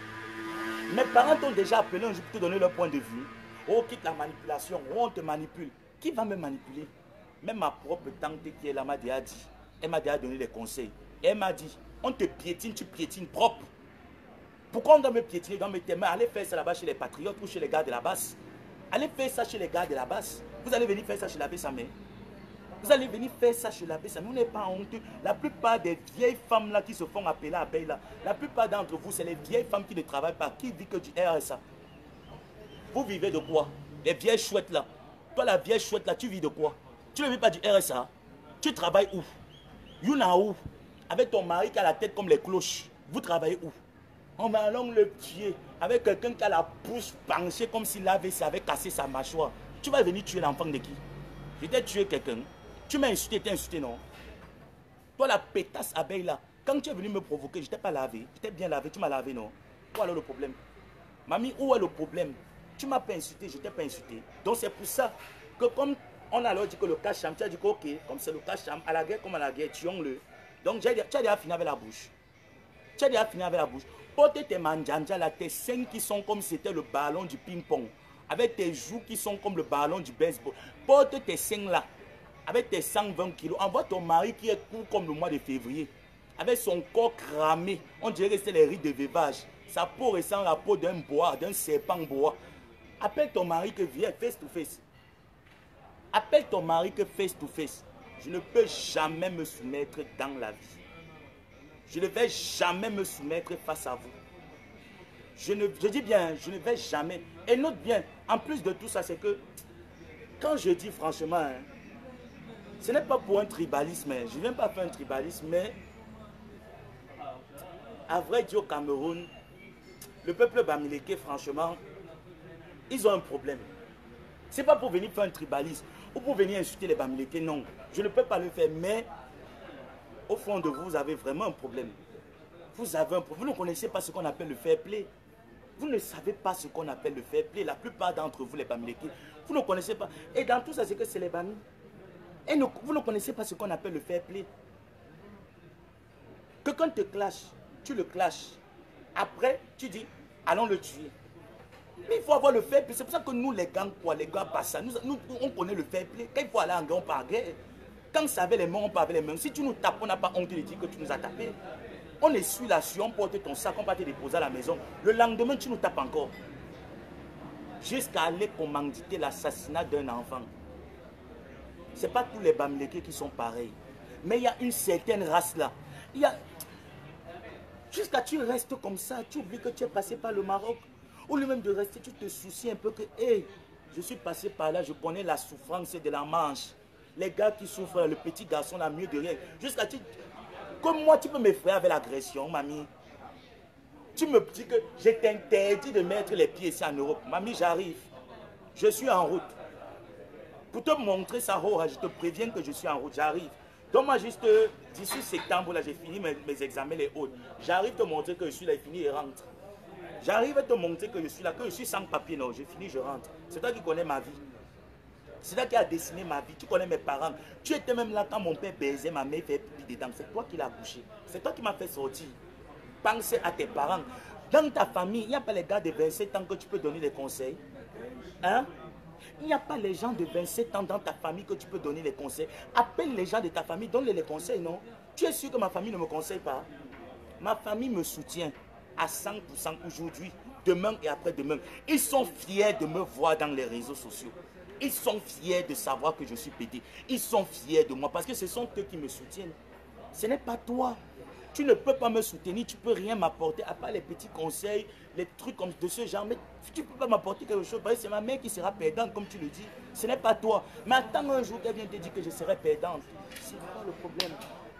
Mes parents t'ont déjà appelé un jour pour te donner leur point de vue. Oh, quitte la manipulation. Oh, on te manipule. Qui va me manipuler? Même ma propre tante qui est là m'a déjà dit. Elle m'a déjà donné des conseils. Elle m'a dit, on te piétine, tu piétines propre. Pourquoi on doit me piétiner, on doit me témoin? Allez faire ça là-bas chez les patriotes ou chez les gars de la basse. Allez faire ça chez les gars de la basse. Vous allez venir faire ça chez la Bessamé. Vous allez venir faire ça chez la Bessamé. Vous n'êtes pas honteux. La plupart des vieilles femmes là qui se font appeler abeilles là, la plupart d'entre vous, c'est les vieilles femmes qui ne travaillent pas, qui vivent que du R S A. Vous vivez de quoi? Les vieilles chouettes là. Toi, la vieille chouette là, tu vis de quoi? Tu ne vis pas du R S A. Tu travailles où? Yuna où? Avec ton mari qui a la tête comme les cloches. Vous travaillez où? On va alors le tuer avec quelqu'un qui a la bouche penchée comme s'il avait, avait cassé sa mâchoire. Tu vas venir tuer l'enfant de qui? Je t'ai tué quelqu'un. Tu m'as insulté, t'es insulté, non? Toi, la pétasse abeille là, quand tu es venu me provoquer, je t'ai pas lavé. Je t'ai bien lavé, tu m'as lavé, non? Où alors le problème? Mamie, où est le problème? Tu m'as pas insulté, je t'ai pas insulté. Donc c'est pour ça que comme on a alors dit que le cacham, tu as dit que ok, comme c'est le cacham, à la guerre comme à la guerre, tuons-le. Donc tu as déjà fini avec la bouche. Tu as déjà fini avec la bouche. Porte tes manjanja là, tes seins qui sont comme si c'était le ballon du ping-pong. Avec tes joues qui sont comme le ballon du baseball. Porte tes seins là, avec tes cent vingt kilos. Envoie ton mari qui est court comme le mois de février. Avec son corps cramé. On dirait que c'est les rides de veuvage. Sa peau ressemble à la peau d'un bois, d'un serpent bois. Appelle ton mari que viens face to face. Appelle ton mari que face to face. Je ne peux jamais me soumettre dans la vie. Je ne vais jamais me soumettre face à vous. Je, ne, je dis bien, je ne vais jamais. Et note bien, en plus de tout ça, c'est que, quand je dis franchement, hein, ce n'est pas pour un tribalisme, hein, je ne viens pas faire un tribalisme, mais à vrai dire au Cameroun, le peuple bamileke, franchement, ils ont un problème. Ce n'est pas pour venir faire un tribalisme ou pour venir insulter les bamileke, non. Je ne peux pas le faire, mais au fond de vous, vous avez vraiment un problème. Vous avez un problème. Vous ne connaissez pas ce qu'on appelle le fair play. Vous ne savez pas ce qu'on appelle le fair play. La plupart d'entre vous, les bamileke, vous ne connaissez pas. Et dans tout ça, c'est que c'est les bamis. Et ne, vous ne connaissez pas ce qu'on appelle le fair play. Que quand tu te clashes, tu le clashes. Après, tu dis, allons le tuer. Mais il faut avoir le fair play. C'est pour ça que nous, les gars, quoi, les gars, pas ça. Nous, nous, on connaît le fair play. Quand il faut aller en guerre, on part en guerre. Quand ça avait les mains, on part avec les mains. Si tu nous tapes, on n'a pas honte de dire que tu nous as tapé. On essuie la suie, on porte ton sac, on va te déposer à la maison. Le lendemain, tu nous tapes encore. Jusqu'à aller commanditer l'assassinat d'un enfant. Ce n'est pas tous les bamileke qui sont pareils. Mais il y a une certaine race là. Il y a... Jusqu'à tu restes comme ça, tu oublies que tu es passé par le Maroc. Au lieu même de rester, tu te soucies un peu que, hé, hey, je suis passé par là, je connais la souffrance de la Manche. Les gars qui souffrent, le petit garçon n'a mieux de rien. Jusqu'à tu... Comme moi, tu peux m'effrayer avec l'agression, mamie. Tu me dis que je t'interdis de mettre les pieds ici en Europe. Mamie, j'arrive. Je suis en route. Pour te montrer ça, je te préviens que je suis en route, j'arrive. Donc moi, juste euh, d'ici septembre, là, j'ai fini mes, mes examens, les autres. J'arrive te montrer que je suis là, j'ai fini et rentre. J'arrive à te montrer que je suis là, que je suis sans papier, non, j'ai fini, je rentre. C'est toi qui connais ma vie. C'est toi qui as dessiné ma vie, tu connais mes parents. Tu étais même là quand mon père baisait, ma mère fait pipi dedans. C'est toi qui l'as couché. C'est toi qui m'as fait sortir. Pensez à tes parents. Dans ta famille, il n'y a pas les gars de vingt-sept ans que tu peux donner des conseils. Hein? Il n'y a pas les gens de vingt-sept ans dans ta famille que tu peux donner les conseils. Appelle les gens de ta famille, donne-les les conseils, non? Tu es sûr que ma famille ne me conseille pas? Ma famille me soutient à cent pour cent aujourd'hui, demain et après-demain. Ils sont fiers de me voir dans les réseaux sociaux. Ils sont fiers de savoir que je suis pédé. Ils sont fiers de moi parce que ce sont eux qui me soutiennent. Ce n'est pas toi. Tu ne peux pas me soutenir, tu ne peux rien m'apporter à part les petits conseils, les trucs comme de ce genre. Mais tu ne peux pas m'apporter quelque chose parce que c'est ma mère qui sera perdante, comme tu le dis. Ce n'est pas toi. Mais attends un jour qu'elle vienne te dire que je serai perdante. C'est quoi le problème?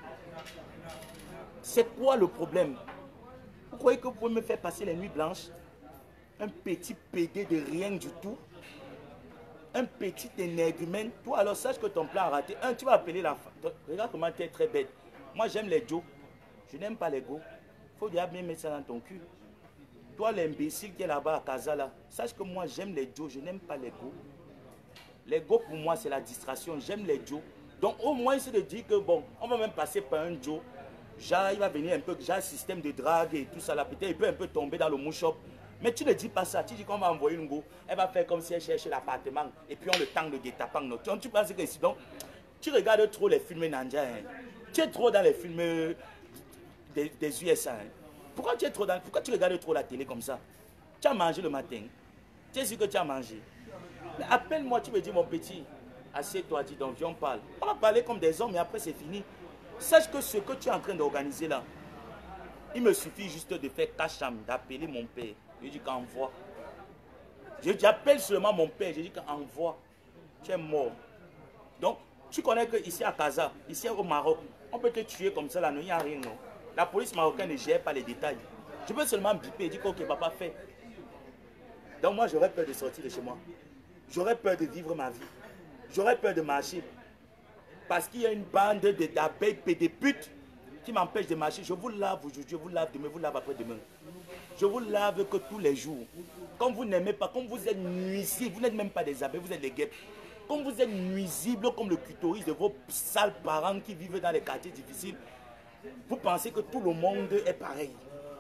C'est quoi le problème? Vous croyez que vous pouvez me faire passer les nuits blanches? Un petit pédé de rien du tout? Un petit énergumène? Toi, alors sache que ton plan a raté. Un, tu vas appeler la femme. Regarde comment tu es très bête. Moi, j'aime les Joe. Je n'aime pas les go. Il faut déjà bien mettre ça dans ton cul. Toi, l'imbécile qui est là-bas à Casa, là, sache que moi, j'aime les Joe. Je n'aime pas les go. Les go, pour moi, c'est la distraction. J'aime les Joe. Donc, au moins, c'est de dire que, bon, on va même passer par un Joe. Genre, il va venir un peu, genre, un système de drague et tout ça, là. Peut-être il peut un peu tomber dans le mouchop. Mais tu ne dis pas ça. Tu dis qu'on va envoyer une go. Elle va faire comme si elle cherchait l'appartement. Et puis, on le tend de guet-apens. Tu, tu penses que ici, donc, tu regardes trop les films Nanja. Hein. Tu es trop dans les films des, des U S A. Hein. Pourquoi tu es trop dans, pourquoi tu regardes trop la télé comme ça? Tu as mangé le matin. Tu es sûr que tu as mangé. Appelle-moi, tu me dis, mon petit, assieds-toi, dis donc, viens, on parle. On va parler comme des hommes, mais après, c'est fini. Sache que ce que tu es en train d'organiser là, il me suffit juste de faire cacham, d'appeler mon père. Je dis qu'envoie. J'appelle seulement mon père, je dis qu'envoie. Tu es mort. Donc, tu connais qu'ici à Casa, ici au Maroc, on peut te tuer comme ça, là, il n'y a rien, non. La police marocaine ne gère pas les détails. Je peux seulement biper et dire ok, papa, fait. Donc moi, j'aurais peur de sortir de chez moi. J'aurais peur de vivre ma vie. J'aurais peur de marcher. Parce qu'il y a une bande d'abeilles et de putes qui m'empêche de marcher. Je vous lave aujourd'hui, je vous lave demain, je vous lave après-demain. Je vous lave que tous les jours. Comme vous n'aimez pas, comme vous êtes nuisibles, vous n'êtes même pas des abeilles, vous êtes des guêpes. Comme vous êtes nuisibles comme le clitoris de vos sales parents qui vivent dans les quartiers difficiles, vous pensez que tout le monde est pareil.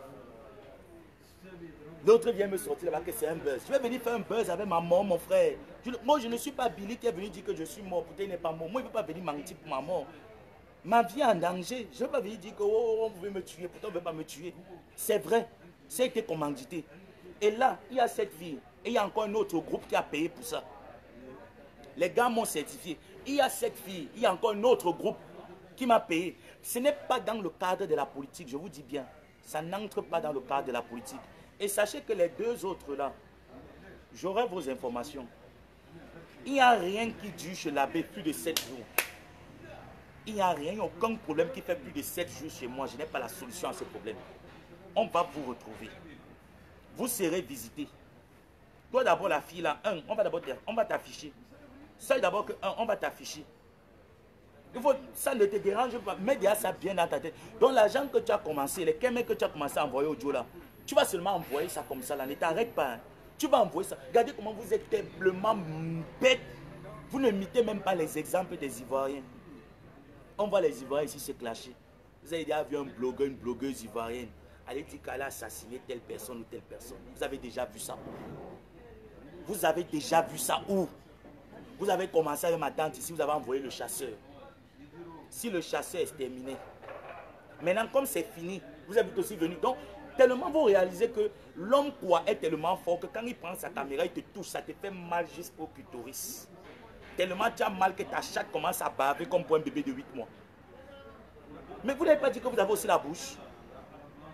L'autre vient me sortir là-bas que c'est un buzz. Je vais venir faire un buzz avec ma mort, mon frère. Je, moi, je ne suis pas Billy qui est venu dire que je suis mort. Pourtant, il n'est pas mort. Moi, il ne veut pas venir mentir pour ma mort. Ma vie est en danger. Je ne vais pas venir dire que oh, on pouvait me tuer. Pourtant, on ne veut pas me tuer. C'est vrai. Ça a été commandité. Et là, il y a cette vie. Et il y a encore un autre groupe qui a payé pour ça. Les gars m'ont certifié. Il y a cette fille. Il y a encore un autre groupe qui m'a payé. Ce n'est pas dans le cadre de la politique, je vous dis bien. Ça n'entre pas dans le cadre de la politique. Et sachez que les deux autres là, j'aurai vos informations. Il n'y a rien qui dure chez l'abbé plus de sept jours. Il n'y a rien, il n'y a aucun problème qui fait plus de sept jours chez moi. Je n'ai pas la solution à ce problème. On va vous retrouver. Vous serez visité. Toi d'abord la fille là, un, on va d'abord on va t'afficher. Ça d'abord que un, on va t'afficher. Il faut, ça ne te dérange pas, mets déjà ça bien dans ta tête. Donc l'argent que tu as commencé, les quinze que tu as commencé à envoyer au Joe là, tu vas seulement envoyer ça comme ça là, ne t'arrête pas. Hein. Tu vas envoyer ça. Regardez comment vous êtes tellement bête. Vous ne mettez même pas les exemples des Ivoiriens. On voit les Ivoiriens ici se clasher. Vous avez déjà vu un blogueur, une blogueuse ivoirienne. Allez dire qu'elle a assassiné telle personne ou telle personne. Vous avez déjà vu ça où? Vous avez déjà vu ça où? Vous avez commencé avec ma tante ici, vous avez envoyé le chasseur. Si le chasseur est terminé, maintenant comme c'est fini, vous êtes aussi venu. Donc, tellement vous réalisez que l'homme quoi est tellement fort que quand il prend sa caméra, il te touche, ça te fait mal jusqu'au clitoris. Tellement tu as mal que ta chatte commence à baver comme pour un bébé de huit mois. Mais vous n'avez pas dit que vous avez aussi la bouche.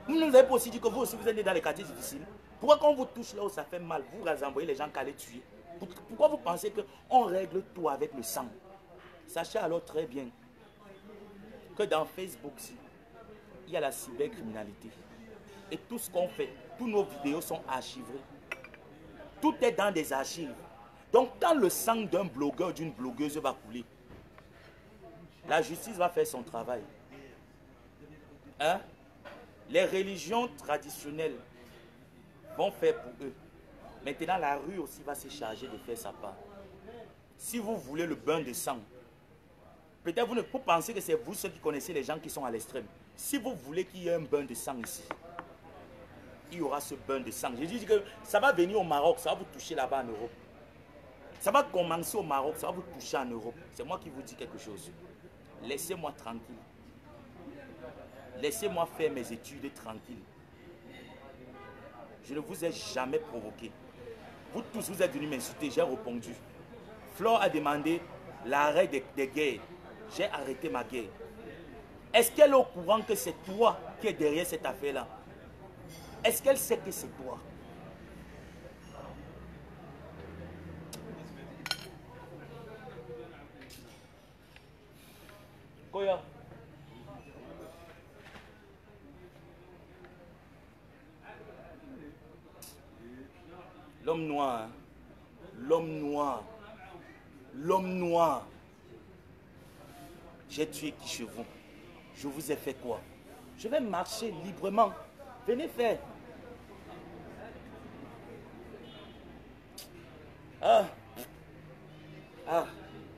Vous nous avez pas aussi dit que vous aussi vous êtes né dans les quartiers difficiles. Pourquoi quand on vous touche là où ça fait mal, vous envoyez les gens qu'à les tuer? Pourquoi vous pensez qu'on règle tout avec le sang? Sachez alors très bien que dans Facebook, il y a la cybercriminalité. Et tout ce qu'on fait, tous nos vidéos sont archivées. Tout est dans des archives. Donc quand le sang d'un blogueur, d'une blogueuse va couler, la justice va faire son travail. Hein? Les religions traditionnelles vont faire pour eux. Maintenant, la rue aussi va se charger de faire sa part. Si vous voulez le bain de sang, peut-être vous ne vous pensez que c'est vous ceux qui connaissez les gens qui sont à l'extrême. Si vous voulez qu'il y ait un bain de sang ici, il y aura ce bain de sang. Je dis que ça va venir au Maroc, ça va vous toucher là-bas en Europe. Ça va commencer au Maroc, ça va vous toucher en Europe. C'est moi qui vous dis quelque chose. Laissez-moi tranquille. Laissez-moi faire mes études tranquille. Je ne vous ai jamais provoqué. Vous tous, vous êtes venus m'insulter, j'ai répondu. Flore a demandé l'arrêt des, des guerres. J'ai arrêté ma guerre. Est-ce qu'elle est au courant que c'est toi qui es derrière cette affaire-là? Est-ce qu'elle sait que c'est toi? Koya. L'homme noir, hein? L'homme noir, l'homme noir. J'ai tué qui chez vous? Je vous ai fait quoi? Je vais marcher librement. Venez faire. Ah. Ah.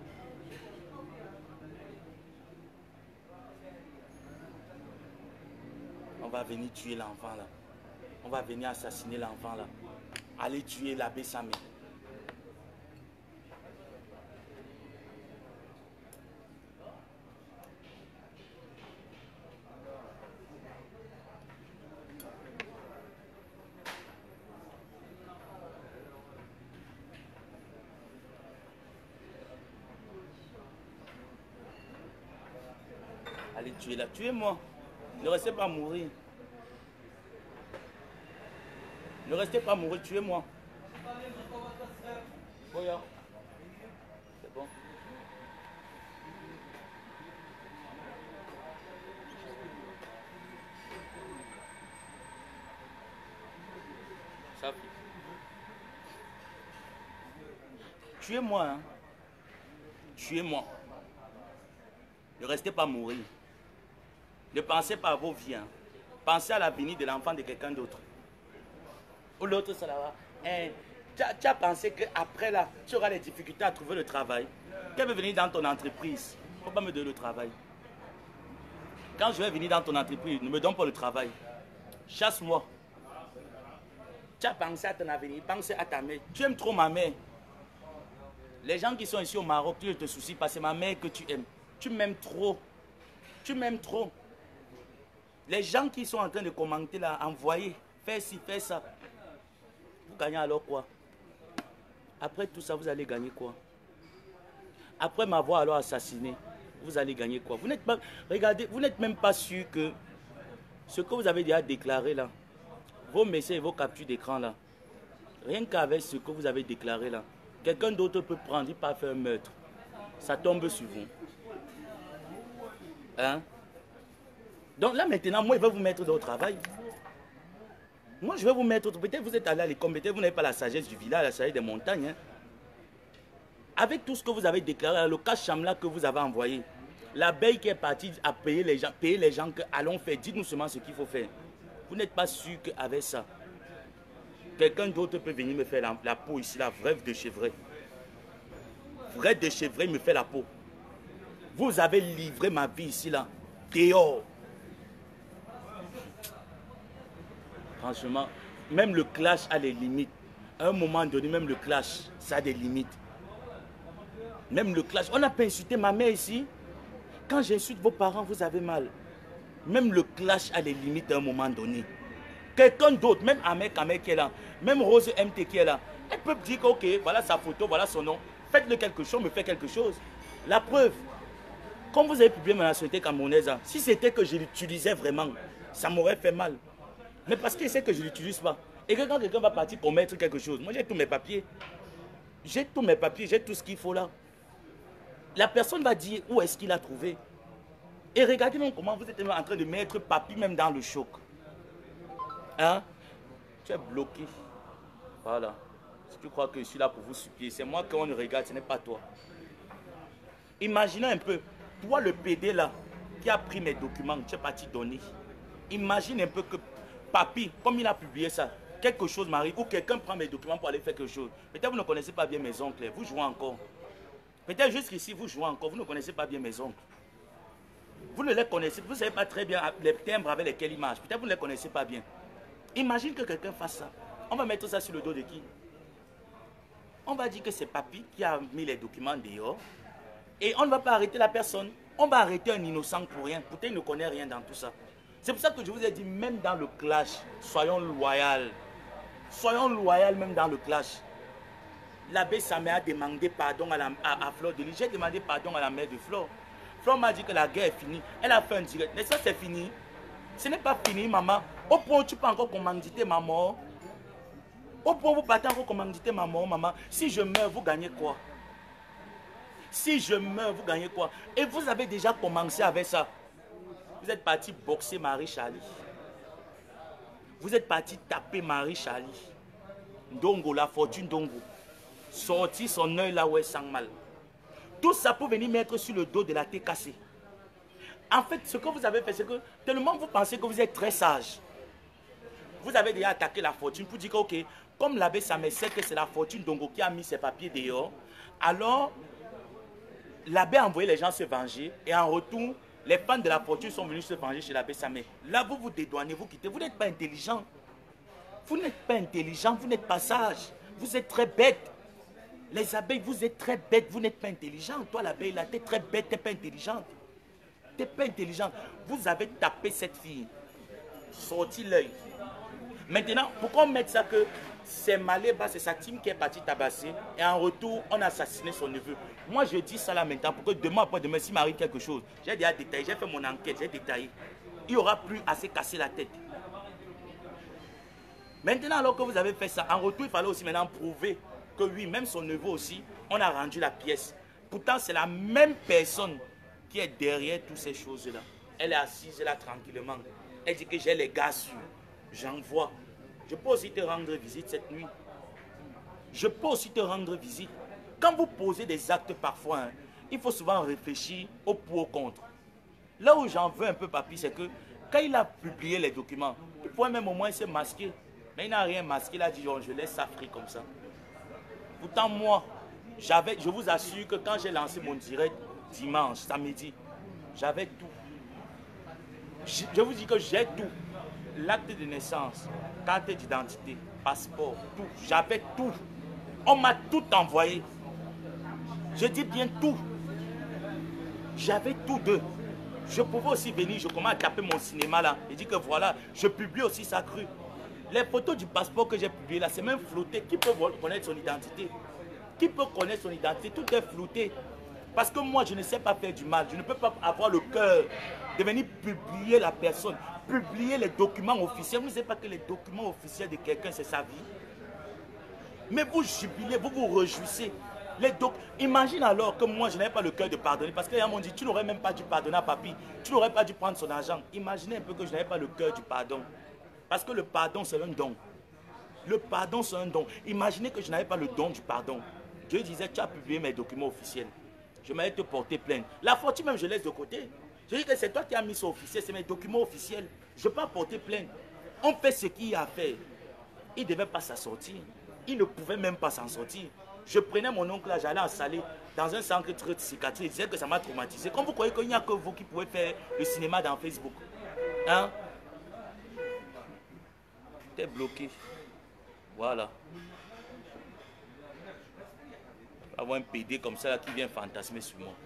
On va venir tuer l'enfant là. On va venir assassiner l'enfant là. Aller tuer l'abbé Samé. Allez tuer là, tuez-moi. Ne restez pas à mourir. Ne restez pas à mourir, tuez-moi. Voyons. C'est bon. Ça fait. Tuez-moi, hein. Tuez-moi. Ne restez pas à mourir. Ne pensez pas à vos vies. Hein. Pensez à l'avenir de l'enfant de quelqu'un d'autre. Ou l'autre, ça va. Hein, tu, as, tu as pensé qu'après là, tu auras des difficultés à trouver le travail. Qu'elle veut venir dans ton entreprise. Il ne faut pas me donner le travail. Quand je vais venir dans ton entreprise, ne me donne pas le travail. Chasse-moi. Tu as pensé à ton avenir, pensez à ta mère. Tu aimes trop ma mère. Les gens qui sont ici au Maroc, tu ne te soucies pas, c'est ma mère que tu aimes. Tu m'aimes trop. Tu m'aimes trop. Les gens qui sont en train de commenter là, envoyer, fais ci, fais ça. Vous gagnez alors quoi? Après tout ça, vous allez gagner quoi? Après m'avoir alors assassiné, vous allez gagner quoi? Vous n'êtes pas, regardez, vous n'êtes même pas sûr que ce que vous avez déjà déclaré là, vos messages et vos captures d'écran là, rien qu'avec ce que vous avez déclaré là, quelqu'un d'autre peut prendre, il peut faire un meurtre. Ça tombe sur vous. Hein? Donc là maintenant, moi je vais vous mettre au travail. Moi je vais vous mettre, peut-être vous êtes allé à l'école, peut-être vous n'avez pas la sagesse du village, la sagesse des montagnes. Hein? Avec tout ce que vous avez déclaré, le cache-chamla que vous avez envoyé, l'abeille qui est partie à payer les gens, payer les gens que allons faire, dites-nous seulement ce qu'il faut faire. Vous n'êtes pas sûr qu'avec ça, quelqu'un d'autre peut venir me faire la, la peau ici, la vrève de chevreuil. Vrève de chevreuil me fait la peau. Vous avez livré ma vie ici, là, dehors. Franchement, même le clash a des limites. À un moment donné, même le clash, ça a des limites. Même le clash. On n'a pas insulté ma mère ici. Quand j'insulte vos parents, vous avez mal. Même le clash a des limites à un moment donné. Quelqu'un d'autre, même Ahmed Kamek qui est là, même Rose M T qui est là, elle peut dire que, ok, voilà sa photo, voilà son nom. Faites-le quelque chose, me fait quelque chose. La preuve. Comme vous avez publié ma nationalité camerounaise, si c'était que je l'utilisais vraiment, ça m'aurait fait mal. Mais parce qu'il sait que je ne l'utilise pas. Et que quand quelqu'un va partir commettre quelque chose, moi j'ai tous mes papiers. J'ai tous mes papiers, j'ai tout ce qu'il faut là. La personne va dire où est-ce qu'il a trouvé. Et regardez donc comment vous êtes en train de mettre papy même dans le choc. Hein? Tu es bloqué. Voilà. Si tu crois que je suis là pour vous supplier, c'est moi qu'on regarde, ce n'est pas toi. Imaginez un peu, toi le P D là, qui a pris mes documents, tu es parti donner. Imagine un peu que papy, comme il a publié ça, quelque chose m'arrive, ou quelqu'un prend mes documents pour aller faire quelque chose. Peut-être vous ne connaissez pas bien mes oncles, vous jouez encore. Peut-être jusqu'ici, vous jouez encore, vous ne connaissez pas bien mes oncles. Vous ne les connaissez, vous ne savez pas très bien les timbres avec lesquels ils marchent. Peut-être vous ne les connaissez pas bien. Imagine que quelqu'un fasse ça. On va mettre ça sur le dos de qui? On va dire que c'est papy qui a mis les documents dehors. Et on ne va pas arrêter la personne. On va arrêter un innocent pour rien. Peut-être qu'il ne connaît rien dans tout ça. C'est pour ça que je vous ai dit, même dans le clash, soyons loyaux. Soyons loyaux même dans le clash. L'abbé Samé a demandé pardon à, la, à, à Flore de Lys. J'ai demandé pardon à la mère de Flore. Flore m'a dit que la guerre est finie. Elle a fait un direct. Mais ça, c'est fini. Ce n'est pas fini, maman. Au point où tu peux encore commanditer ma mort. Au point où vous partez encore commanditer ma mort, maman. Si je meurs, vous gagnez quoi? Si je meurs, vous gagnez quoi? Et vous avez déjà commencé avec ça. Vous êtes parti boxer Marie-Charlie. Vous êtes parti taper Marie-Charlie. Ndongo, la fortune Ndongo. Sortir son œil là où elle sent mal. Tout ça pour venir mettre sur le dos de la T cassée. En fait, ce que vous avez fait, c'est que tellement vous pensez que vous êtes très sage. Vous avez déjà attaqué la fortune pour dire que, ok, comme l'abbé Samé sait que c'est la fortune Ndongo qui a mis ses papiers dehors, alors l'abbé a envoyé les gens se venger et en retour, les fans de la fortune sont venus se venger chez l'abbé Samé. Là, vous vous dédouanez, vous quittez. Vous n'êtes pas intelligent. Vous n'êtes pas intelligent, vous n'êtes pas sage. Vous êtes très bête. Les abeilles, vous êtes très bêtes, vous n'êtes pas intelligent. Toi, l'abeille, là, tu es très bête, tu n'es pas intelligente. Tu n'es pas intelligente. Vous avez tapé cette fille. Sorti l'œil. Maintenant, pourquoi mettre ça que c'est Maléba, c'est sa team qui est partie tabasser et en retour, on a assassiné son neveu. Moi, je dis ça là maintenant pour que demain, après demain, s'il m'arrive quelque chose, j'ai déjà détaillé, j'ai fait mon enquête, j'ai détaillé. Il n'y aura plus à se casser la tête. Maintenant, alors que vous avez fait ça, en retour, il fallait aussi maintenant prouver que oui, même son neveu aussi, on a rendu la pièce. Pourtant, c'est la même personne qui est derrière toutes ces choses-là. Elle est assise là tranquillement. Elle dit que j'ai les gars sûrs. J'envoie. Je peux aussi te rendre visite cette nuit. Je peux aussi te rendre visite. Quand vous posez des actes parfois, hein, il faut souvent réfléchir au pour au contre. Là où j'en veux un peu, papy, c'est que quand il a publié les documents, il pourrait même au moins se masquer. Mais il n'a rien masqué, il a dit, oh, je laisse ça frire comme ça. Pourtant, moi, j'avais, je vous assure que quand j'ai lancé mon direct dimanche, samedi, j'avais tout. Je, je vous dis que j'ai tout. L'acte de naissance, carte d'identité, passeport, tout. J'avais tout. On m'a tout envoyé. Je dis bien tout. J'avais tout d'eux. Je pouvais aussi venir, je commence à taper mon cinéma là. Et dire que voilà, je publie aussi ça cru. Les photos du passeport que j'ai publié là, c'est même flouté. Qui peut connaître son identité? Qui peut connaître son identité? Tout est flouté. Parce que moi, je ne sais pas faire du mal. Je ne peux pas avoir le cœur de venir publier la personne, publier les documents officiels. Vous ne savez pas que les documents officiels de quelqu'un, c'est sa vie. Mais vous jubilez, vous vous réjouissez. Les doc... Imagine alors que moi, je n'avais pas le cœur de pardonner. Parce qu'ils m'ont dit, tu n'aurais même pas dû pardonner à papy. Tu n'aurais pas dû prendre son argent. Imaginez un peu que je n'avais pas le cœur du pardon. Parce que le pardon, c'est un don. Le pardon, c'est un don. Imaginez que je n'avais pas le don du pardon. Dieu disait, tu as publié mes documents officiels. Je m'allais te porter plainte. La fortune même, je laisse de côté. Je dis que c'est toi qui as mis ça officiel, c'est mes documents officiels. Je ne peux pas porter plainte. On fait ce qu'il y a à faire. Il ne devait pas s'en sortir. Il ne pouvait même pas s'en sortir. Je prenais mon oncle là, j'allais en Salé, dans un centre de psychiatrie. Il disait que ça m'a traumatisé. Comme vous croyez qu'il n'y a que vous qui pouvez faire le cinéma dans Facebook. Hein? T'es bloqué. Voilà. Avoir un P D comme ça là, qui vient fantasmer sur moi.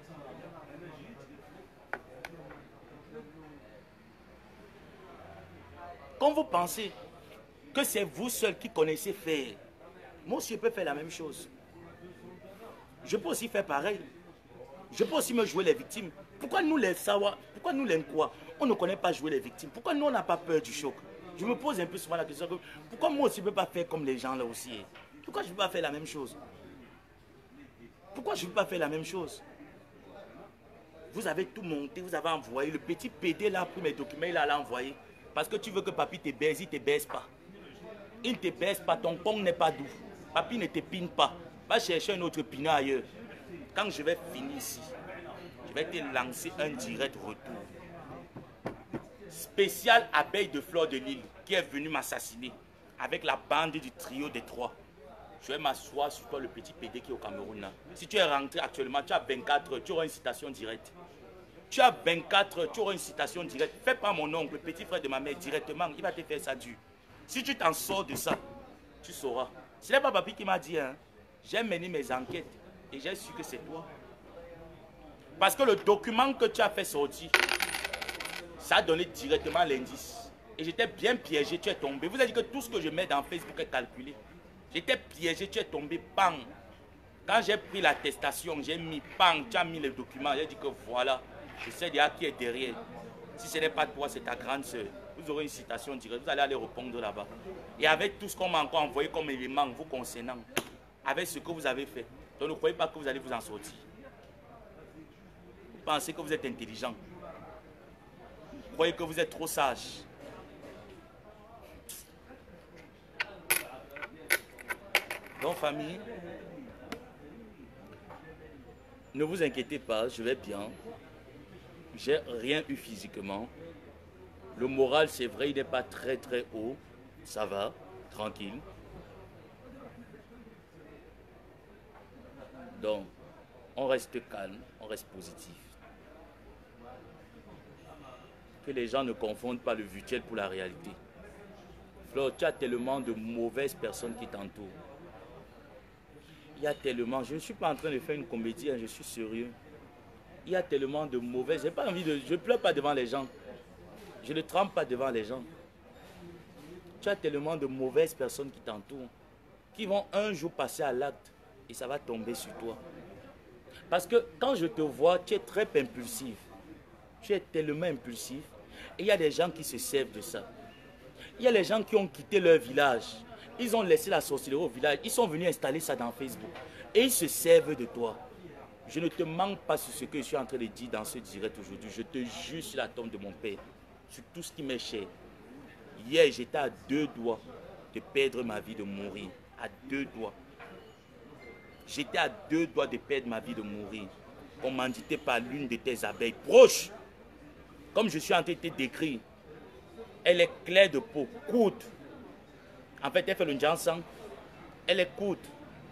Quand vous pensez que c'est vous seul qui connaissez faire, moi aussi je peux faire la même chose. Je peux aussi faire pareil. Je peux aussi me jouer les victimes. Pourquoi nous les savoir, pourquoi nous les quoi? On ne connaît pas jouer les victimes. Pourquoi nous on n'a pas peur du choc? Je me pose un peu souvent la question, que, pourquoi moi aussi je ne peux pas faire comme les gens là aussi? Pourquoi je ne peux pas faire la même chose? Pourquoi je ne peux pas faire la même chose? Vous avez tout monté, vous avez envoyé. Le petit P D là, pour mes documents, il a envoyé. Parce que tu veux que papy te baise, il ne te baise pas. Il ne te baise pas, ton pont n'est pas doux. Papy ne te pine pas. Va chercher un autre pinot ailleurs. Quand je vais finir ici, je vais te lancer un direct retour. Spécial abeille de fleur de Lille qui est venu m'assassiner avec la bande du trio des trois. Je vais m'asseoir sur toi, le petit P D qui est au Cameroun. Là. Si tu es rentré actuellement, tu as vingt-quatre heures, tu auras une citation directe. Tu as vingt-quatre heures, tu auras une citation directe. Fais pas mon oncle, le petit frère de ma mère, directement, il va te faire ça dur. Si tu t'en sors de ça, tu sauras. Ce n'est pas papy qui m'a dit, hein. J'ai mené mes enquêtes et j'ai su que c'est toi. Parce que le document que tu as fait sortir, ça a donné directement l'indice. Et j'étais bien piégé, tu es tombé. Vous avez dit que tout ce que je mets dans Facebook est calculé. J'étais piégé, tu es tombé, bang. Quand j'ai pris l'attestation, j'ai mis, bang, tu as mis les documents. J'ai dit que voilà, je sais déjà qui est derrière. Si ce n'est pas toi, c'est ta grande soeur. Vous aurez une citation directe, vous allez aller répondre là-bas. Et avec tout ce qu'on m'a encore envoyé comme élément vous concernant, avec ce que vous avez fait, donc ne croyez pas que vous allez vous en sortir. Vous pensez que vous êtes intelligent. Vous croyez que vous êtes trop sage. Donc famille, ne vous inquiétez pas, je vais bien. J'ai rien eu physiquement. Le moral, c'est vrai, il n'est pas très très haut. Ça va, tranquille. Donc, on reste calme, on reste positif. Que les gens ne confondent pas le virtuel pour la réalité. Flo, tu as tellement de mauvaises personnes qui t'entourent. Il y a tellement, je ne suis pas en train de faire une comédie, hein, je suis sérieux. Il y a tellement de mauvaises, j'ai pas envie de, je ne pleure pas devant les gens. Je ne trempe pas devant les gens. Tu as tellement de mauvaises personnes qui t'entourent, qui vont un jour passer à l'acte et ça va tomber sur toi. Parce que quand je te vois, tu es très impulsif. Tu es tellement impulsif. Et il y a des gens qui se servent de ça. Il y a les gens qui ont quitté leur village. Ils ont laissé la sorcellerie au village. Ils sont venus installer ça dans Facebook. Et ils se servent de toi. Je ne te manque pas sur ce que je suis en train de dire dans ce direct aujourd'hui. Je te jure sur la tombe de mon père. Sur tout ce qui m'est cher. Hier, j'étais à deux doigts de perdre ma vie, de mourir. À deux doigts. J'étais à deux doigts de perdre ma vie, de mourir. Commandité par l'une de tes abeilles proches. Comme je suis en train de te décrire. Elle est claire de peau, courte. En fait, elle fait le jansan. Elle est courte.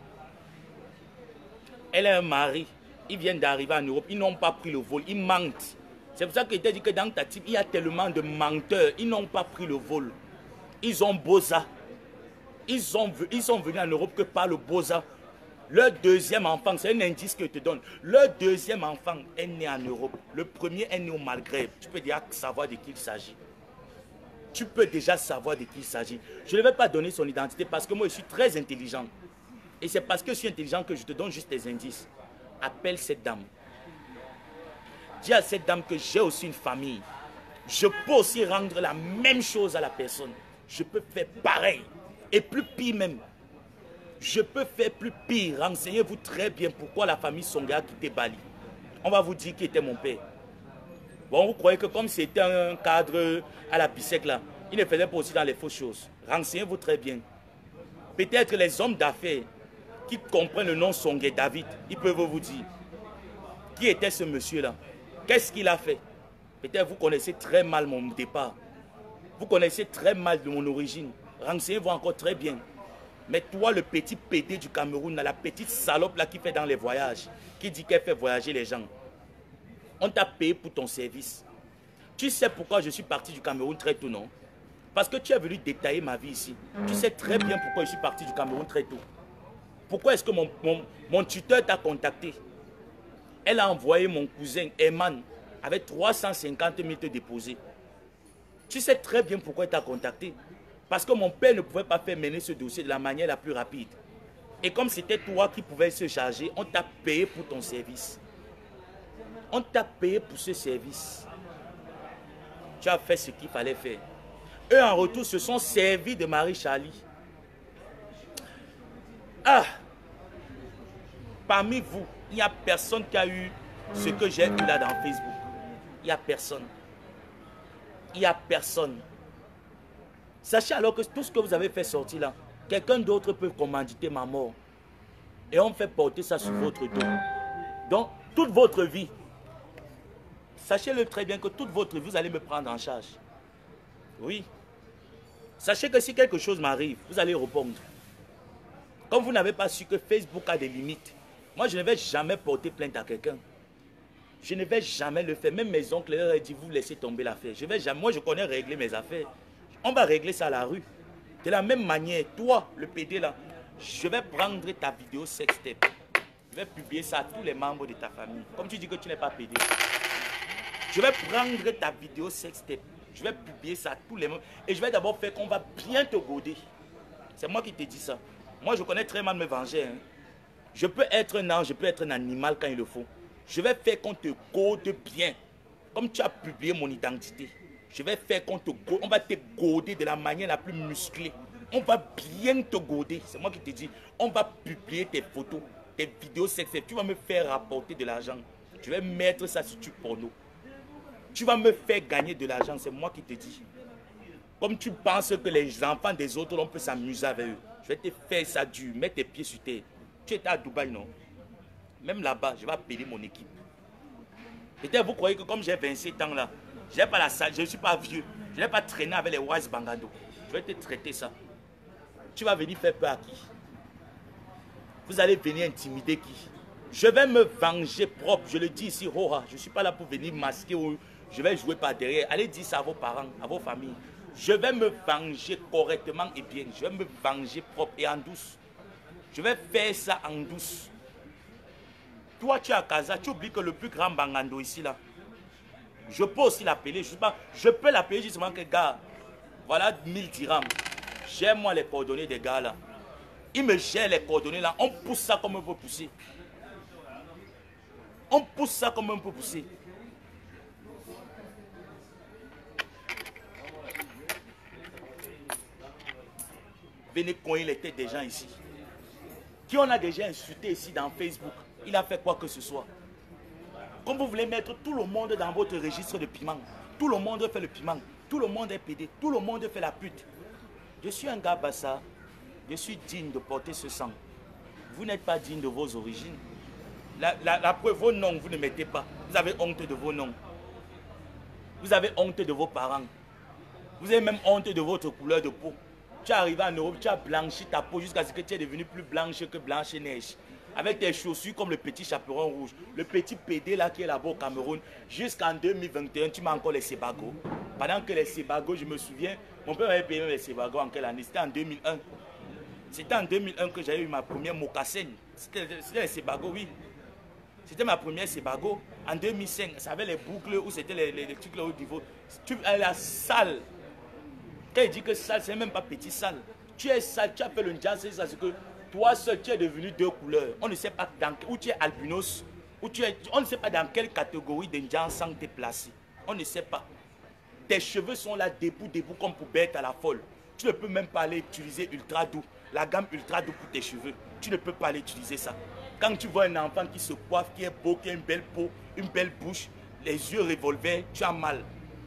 Elle a un mari. Ils viennent d'arriver en Europe. Ils n'ont pas pris le vol. Ils mentent. C'est pour ça que je t'ai dit que dans ta type, il y a tellement de menteurs. Ils n'ont pas pris le vol. Ils ont Boza. Ils, ont, ils sont venus en Europe que par le Boza. Leur deuxième enfant, c'est un indice que je te donne. Leur deuxième enfant est né en Europe. Le premier est né au Maghreb. Tu peux déjà savoir de qui il s'agit. Tu peux déjà savoir de qui il s'agit. Je ne vais pas donner son identité parce que moi, je suis très intelligent. Et c'est parce que je suis intelligent que je te donne juste des indices. Appelle cette dame. Dis à cette dame que j'ai aussi une famille. Je peux aussi rendre la même chose à la personne. Je peux faire pareil. Et plus pire même. Je peux faire plus pire. Renseignez-vous très bien pourquoi la famille Songa a quitté Bali. On va vous dire qui était mon père. Bon, vous croyez que comme c'était un cadre à la Bissec là, il ne faisait pas aussi dans les fausses choses. Renseignez-vous très bien. Peut-être les hommes d'affaires qui comprennent le nom Songa David, ils peuvent vous dire qui était ce monsieur-là. Qu'est-ce qu'il a fait? Peut-être vous connaissez très mal mon départ. Vous connaissez très mal de mon origine. Renseignez-vous encore très bien. Mais toi, le petit P D du Cameroun, la petite salope là qui fait dans les voyages, qui dit qu'elle fait voyager les gens, on t'a payé pour ton service. Tu sais pourquoi je suis parti du Cameroun très tôt, non? Parce que tu es venu détailler ma vie ici. Tu sais très bien pourquoi je suis parti du Cameroun très tôt. Pourquoi est-ce que mon, mon, mon tuteur t'a contacté? Elle a envoyé mon cousin Eman avec trois cent cinquante mille te déposer. Tu sais très bien pourquoi il t'a contacté. Parce que mon père ne pouvait pas faire mener ce dossier de la manière la plus rapide. Et comme c'était toi qui pouvais se charger, on t'a payé pour ton service. On t'a payé pour ce service. Tu as fait ce qu'il fallait faire. Eux, en retour, se sont servis de Marie-Charlie. Ah! Parmi vous, il n'y a personne qui a eu ce que j'ai eu là dans Facebook. Il n'y a personne. Il n'y a personne. Sachez alors que tout ce que vous avez fait sortir là, quelqu'un d'autre peut commanditer ma mort. Et on fait porter ça sur votre dos. Donc, toute votre vie, sachez-le très bien que toute votre vie, vous allez me prendre en charge. Oui. Sachez que si quelque chose m'arrive, vous allez répondre. Comme vous n'avez pas su que Facebook a des limites, moi je ne vais jamais porter plainte à quelqu'un. Je ne vais jamais le faire. Même mes oncles leur ont dit, vous laissez tomber l'affaire. Je vais jamais, moi je connais régler mes affaires. On va régler ça à la rue. De la même manière, toi, le P D là, je vais prendre ta vidéo sextape. Je vais publier ça à tous les membres de ta famille. Comme tu dis que tu n'es pas P D. Je vais prendre ta vidéo sextape. Je vais publier ça à tous les membres. Et je vais d'abord faire qu'on va bien te goder. C'est moi qui te dis ça. Moi, je connais très mal me venger. Hein. Je peux être un ange, je peux être un animal quand il le faut. Je vais faire qu'on te gode bien. Comme tu as publié mon identité. Je vais faire qu'on te gode. On va te goder de la manière la plus musclée. On va bien te goder. C'est moi qui te dis. On va publier tes photos, tes vidéos sexuelles. Tu vas me faire rapporter de l'argent. Je vais mettre ça sur tu porno. Tu vas me faire gagner de l'argent. C'est moi qui te dis. Comme tu penses que les enfants des autres, on peut s'amuser avec eux. Je vais te faire ça dur. Mets tes pieds sur terre. Tu étais à Dubaï, non? Même là-bas, je vais appeler mon équipe. Peut-être vous croyez que comme j'ai vingt-sept ans là, je n'ai pas la salle, je ne suis pas vieux. Je n'ai pas traîné avec les Wise Bangado. Je vais te traiter ça. Tu vas venir faire peur à qui? Vous allez venir intimider qui? Je vais me venger propre. Je le dis ici, Roha. Je ne suis pas là pour venir masquer ou je vais jouer par derrière. Allez dire ça à vos parents, à vos familles. Je vais me venger correctement et bien. Je vais me venger propre et en douce. Je vais faire ça en douce. Toi, tu es à Casa, tu oublies que le plus grand Bangando ici, là, je peux aussi l'appeler. Je, je peux l'appeler justement que, gars, voilà mille dirhams. Gère-moi les coordonnées des gars, là. Ils me gèrent les coordonnées, là. On pousse ça comme on peut pousser. On pousse ça comme on peut pousser. Venez coincer les têtes des gens ici. Qui on a déjà insulté ici dans Facebook? Il a fait quoi que ce soit. Comme vous voulez mettre tout le monde dans votre registre de piment. Tout le monde fait le piment. Tout le monde est pédé. Tout le monde fait la pute. Je suis un gars bassa. Je suis digne de porter ce sang. Vous n'êtes pas digne de vos origines. La, la, la preuve, vos noms, vous ne mettez pas. Vous avez honte de vos noms. Vous avez honte de vos parents. Vous avez même honte de votre couleur de peau. Tu es arrivé en Europe, tu as blanchi ta peau jusqu'à ce que tu es devenu plus blanche que blanche neige. Avec tes chaussures comme le petit chaperon rouge. Le petit P D là qui est là-bas au Cameroun. Jusqu'en deux mille vingt et un, tu m'as encore les Sebago. Pendant que les Sebago, je me souviens, mon père avait payé les Sebago en quelle année? C'était en deux mille un. C'était en deux mille un que j'ai eu ma première mocassin. C'était les Sebago, oui. C'était ma première Sebago. En deux mille cinq, ça avait les boucles où c'était les, les, les trucs là au niveau. Tu es la salle. Quand il dit que sale, c'est même pas petit sale. Tu es sale, tu as fait le jazz, c'est ça, c'est que toi seul, tu es devenu deux couleurs. On ne sait pas dans, où tu es albinos, où tu es, on ne sait pas dans quelle catégorie d'indiens sang t'es placé. On ne sait pas. Tes cheveux sont là, debout, debout, comme pour bête à la folle. Tu ne peux même pas aller utiliser ultra doux, la gamme ultra doux pour tes cheveux. Tu ne peux pas aller utiliser ça. Quand tu vois un enfant qui se coiffe, qui est beau, qui a une belle peau, une belle bouche, les yeux revolvés, tu as mal.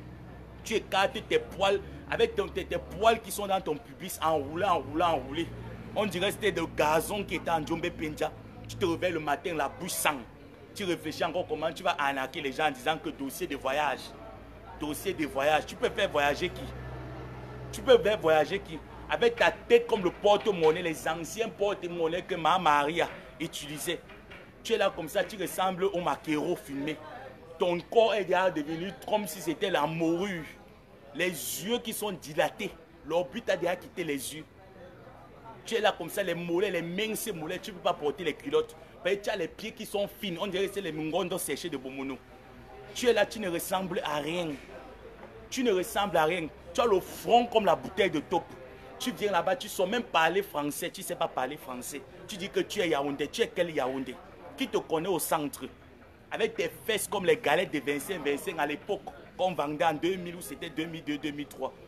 Tu écartes tes poils avec ton, tes, tes poils qui sont dans ton pubis, enroulés, enroulés, enroulés. On dirait que c'était de gazon qui était en Djombe Penja. Tu te réveilles le matin, la bouche sang. Tu réfléchis encore comment tu vas arnaquer les gens en disant que dossier de voyage. Dossier de voyage. Tu peux faire voyager qui? Tu peux faire voyager qui? Avec ta tête comme le porte-monnaie, les anciens porte-monnaie que ma Maria utilisait. Tu es là comme ça, tu ressembles au maquereau fumé. Ton corps est déjà devenu comme si c'était la morue. Les yeux qui sont dilatés. L'orbite a déjà quitté les yeux. Tu es là comme ça, les mollets, les minces mollets, tu ne peux pas porter les culottes. Tu as les pieds qui sont fins. On dirait que c'est les mungondos séchés de Bomono. Tu es là, tu ne ressembles à rien. Tu ne ressembles à rien. Tu as le front comme la bouteille de top. Tu viens là-bas, tu ne sais même parler français. Tu ne sais pas parler français. Tu dis que tu es Yaoundé. Tu es quel Yaoundé? Qui te connaît au centre? Avec tes fesses comme les galettes de vingt-cinq vingt-cinq à l'époque qu'on vendait en deux mille ou c'était deux mille deux deux mille trois.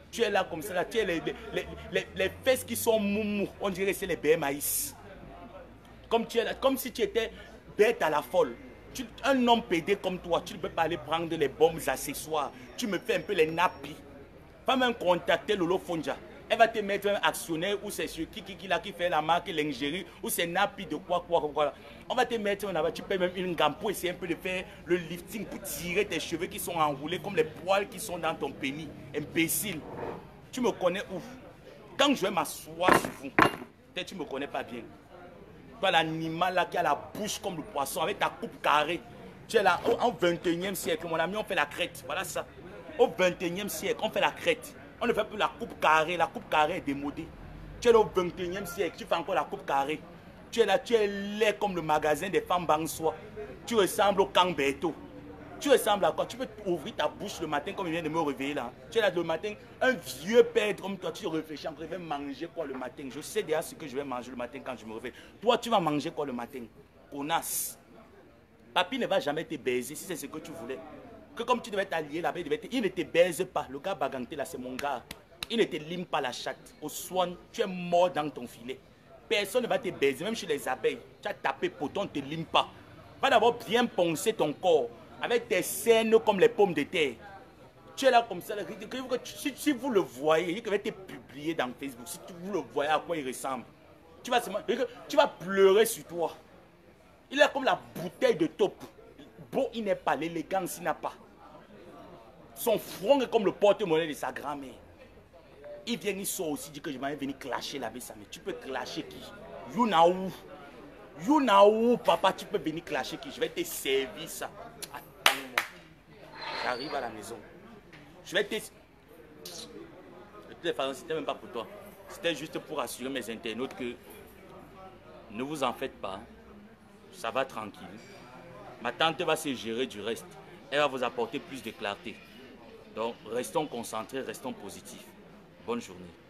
Tu es là comme ça, là, tu as les, les, les, les, les fesses qui sont moumou. On dirait que c'est les B M maïs. Comme, tu es là, comme si tu étais bête à la folle. Tu, un homme pédé comme toi, tu ne peux pas aller prendre les bombes accessoires. Tu me fais un peu les nappies. Pas même contacter Lolo Fonja. Elle va te mettre un actionnaire ou c'est sur qui, qui, qui, là, qui fait la marque, l'ingérie, ou c'est nappi de quoi, quoi, quoi, quoi. On va te mettre un abat, tu payes même une gamme pour essayer un peu de faire le lifting, pour tirer tes cheveux qui sont enroulés comme les poils qui sont dans ton pénis. Imbécile. Tu me connais où? Quand je vais m'asseoir sur vous, peut-être tu ne me connais pas bien. Toi, l'animal là qui a la bouche comme le poisson, avec ta coupe carrée. Tu es là, en vingt et unième siècle, mon ami, on fait la crête. Voilà ça. Au vingt et unième siècle, on fait la crête. On ne fait plus la coupe carrée. La coupe carrée est démodée. Tu es là au vingt et unième siècle, tu fais encore la coupe carrée. Tu es là, tu es laid comme le magasin des femmes Bangsois. Tu ressembles au Camberto. Tu ressembles à quoi? Tu peux ouvrir ta bouche le matin comme il vient de me réveiller là. Tu es là le matin, un vieux père comme toi, tu réfléchis encore, je vais manger quoi le matin? Je sais déjà ce que je vais manger le matin quand je me réveille. Toi, tu vas manger quoi le matin? Connasse. Papi ne va jamais te baiser si c'est ce que tu voulais. Que comme tu devais t'allier là-bas, il, il ne te baise pas. Le gars Baganté là, c'est mon gars. Il ne te lime pas la chatte. Au soin, tu es mort dans ton filet. Personne ne va te baiser, même chez les abeilles. Tu as tapé poton, on ne te lime pas. Va d'abord bien poncer ton corps avec tes scènes comme les pommes de terre. Tu es là comme ça. Là, si, si vous le voyez, il va te publier dans Facebook. Si vous le voyez à quoi il ressemble, tu vas, tu vas pleurer sur toi. Il est comme la bouteille de taupe. Bon, il n'est pas, l'élégance, il n'a pas. Son front est comme le porte-monnaie de sa grand-mère. Il vient, il sort aussi, dit que je vais venir clasher la ça. Mais tu peux clasher qui? Younaou. Younaou, papa, tu peux venir clasher qui? Je vais te servir ça. Attends-moi. J'arrive à la maison. Je vais te... De toute façon, c'était même pas pour toi. C'était juste pour assurer mes internautes que ne vous en faites pas. Ça va tranquille. Ma tante va se gérer du reste. Elle va vous apporter plus de clarté. Donc, restons concentrés, restons positifs. Bonne journée.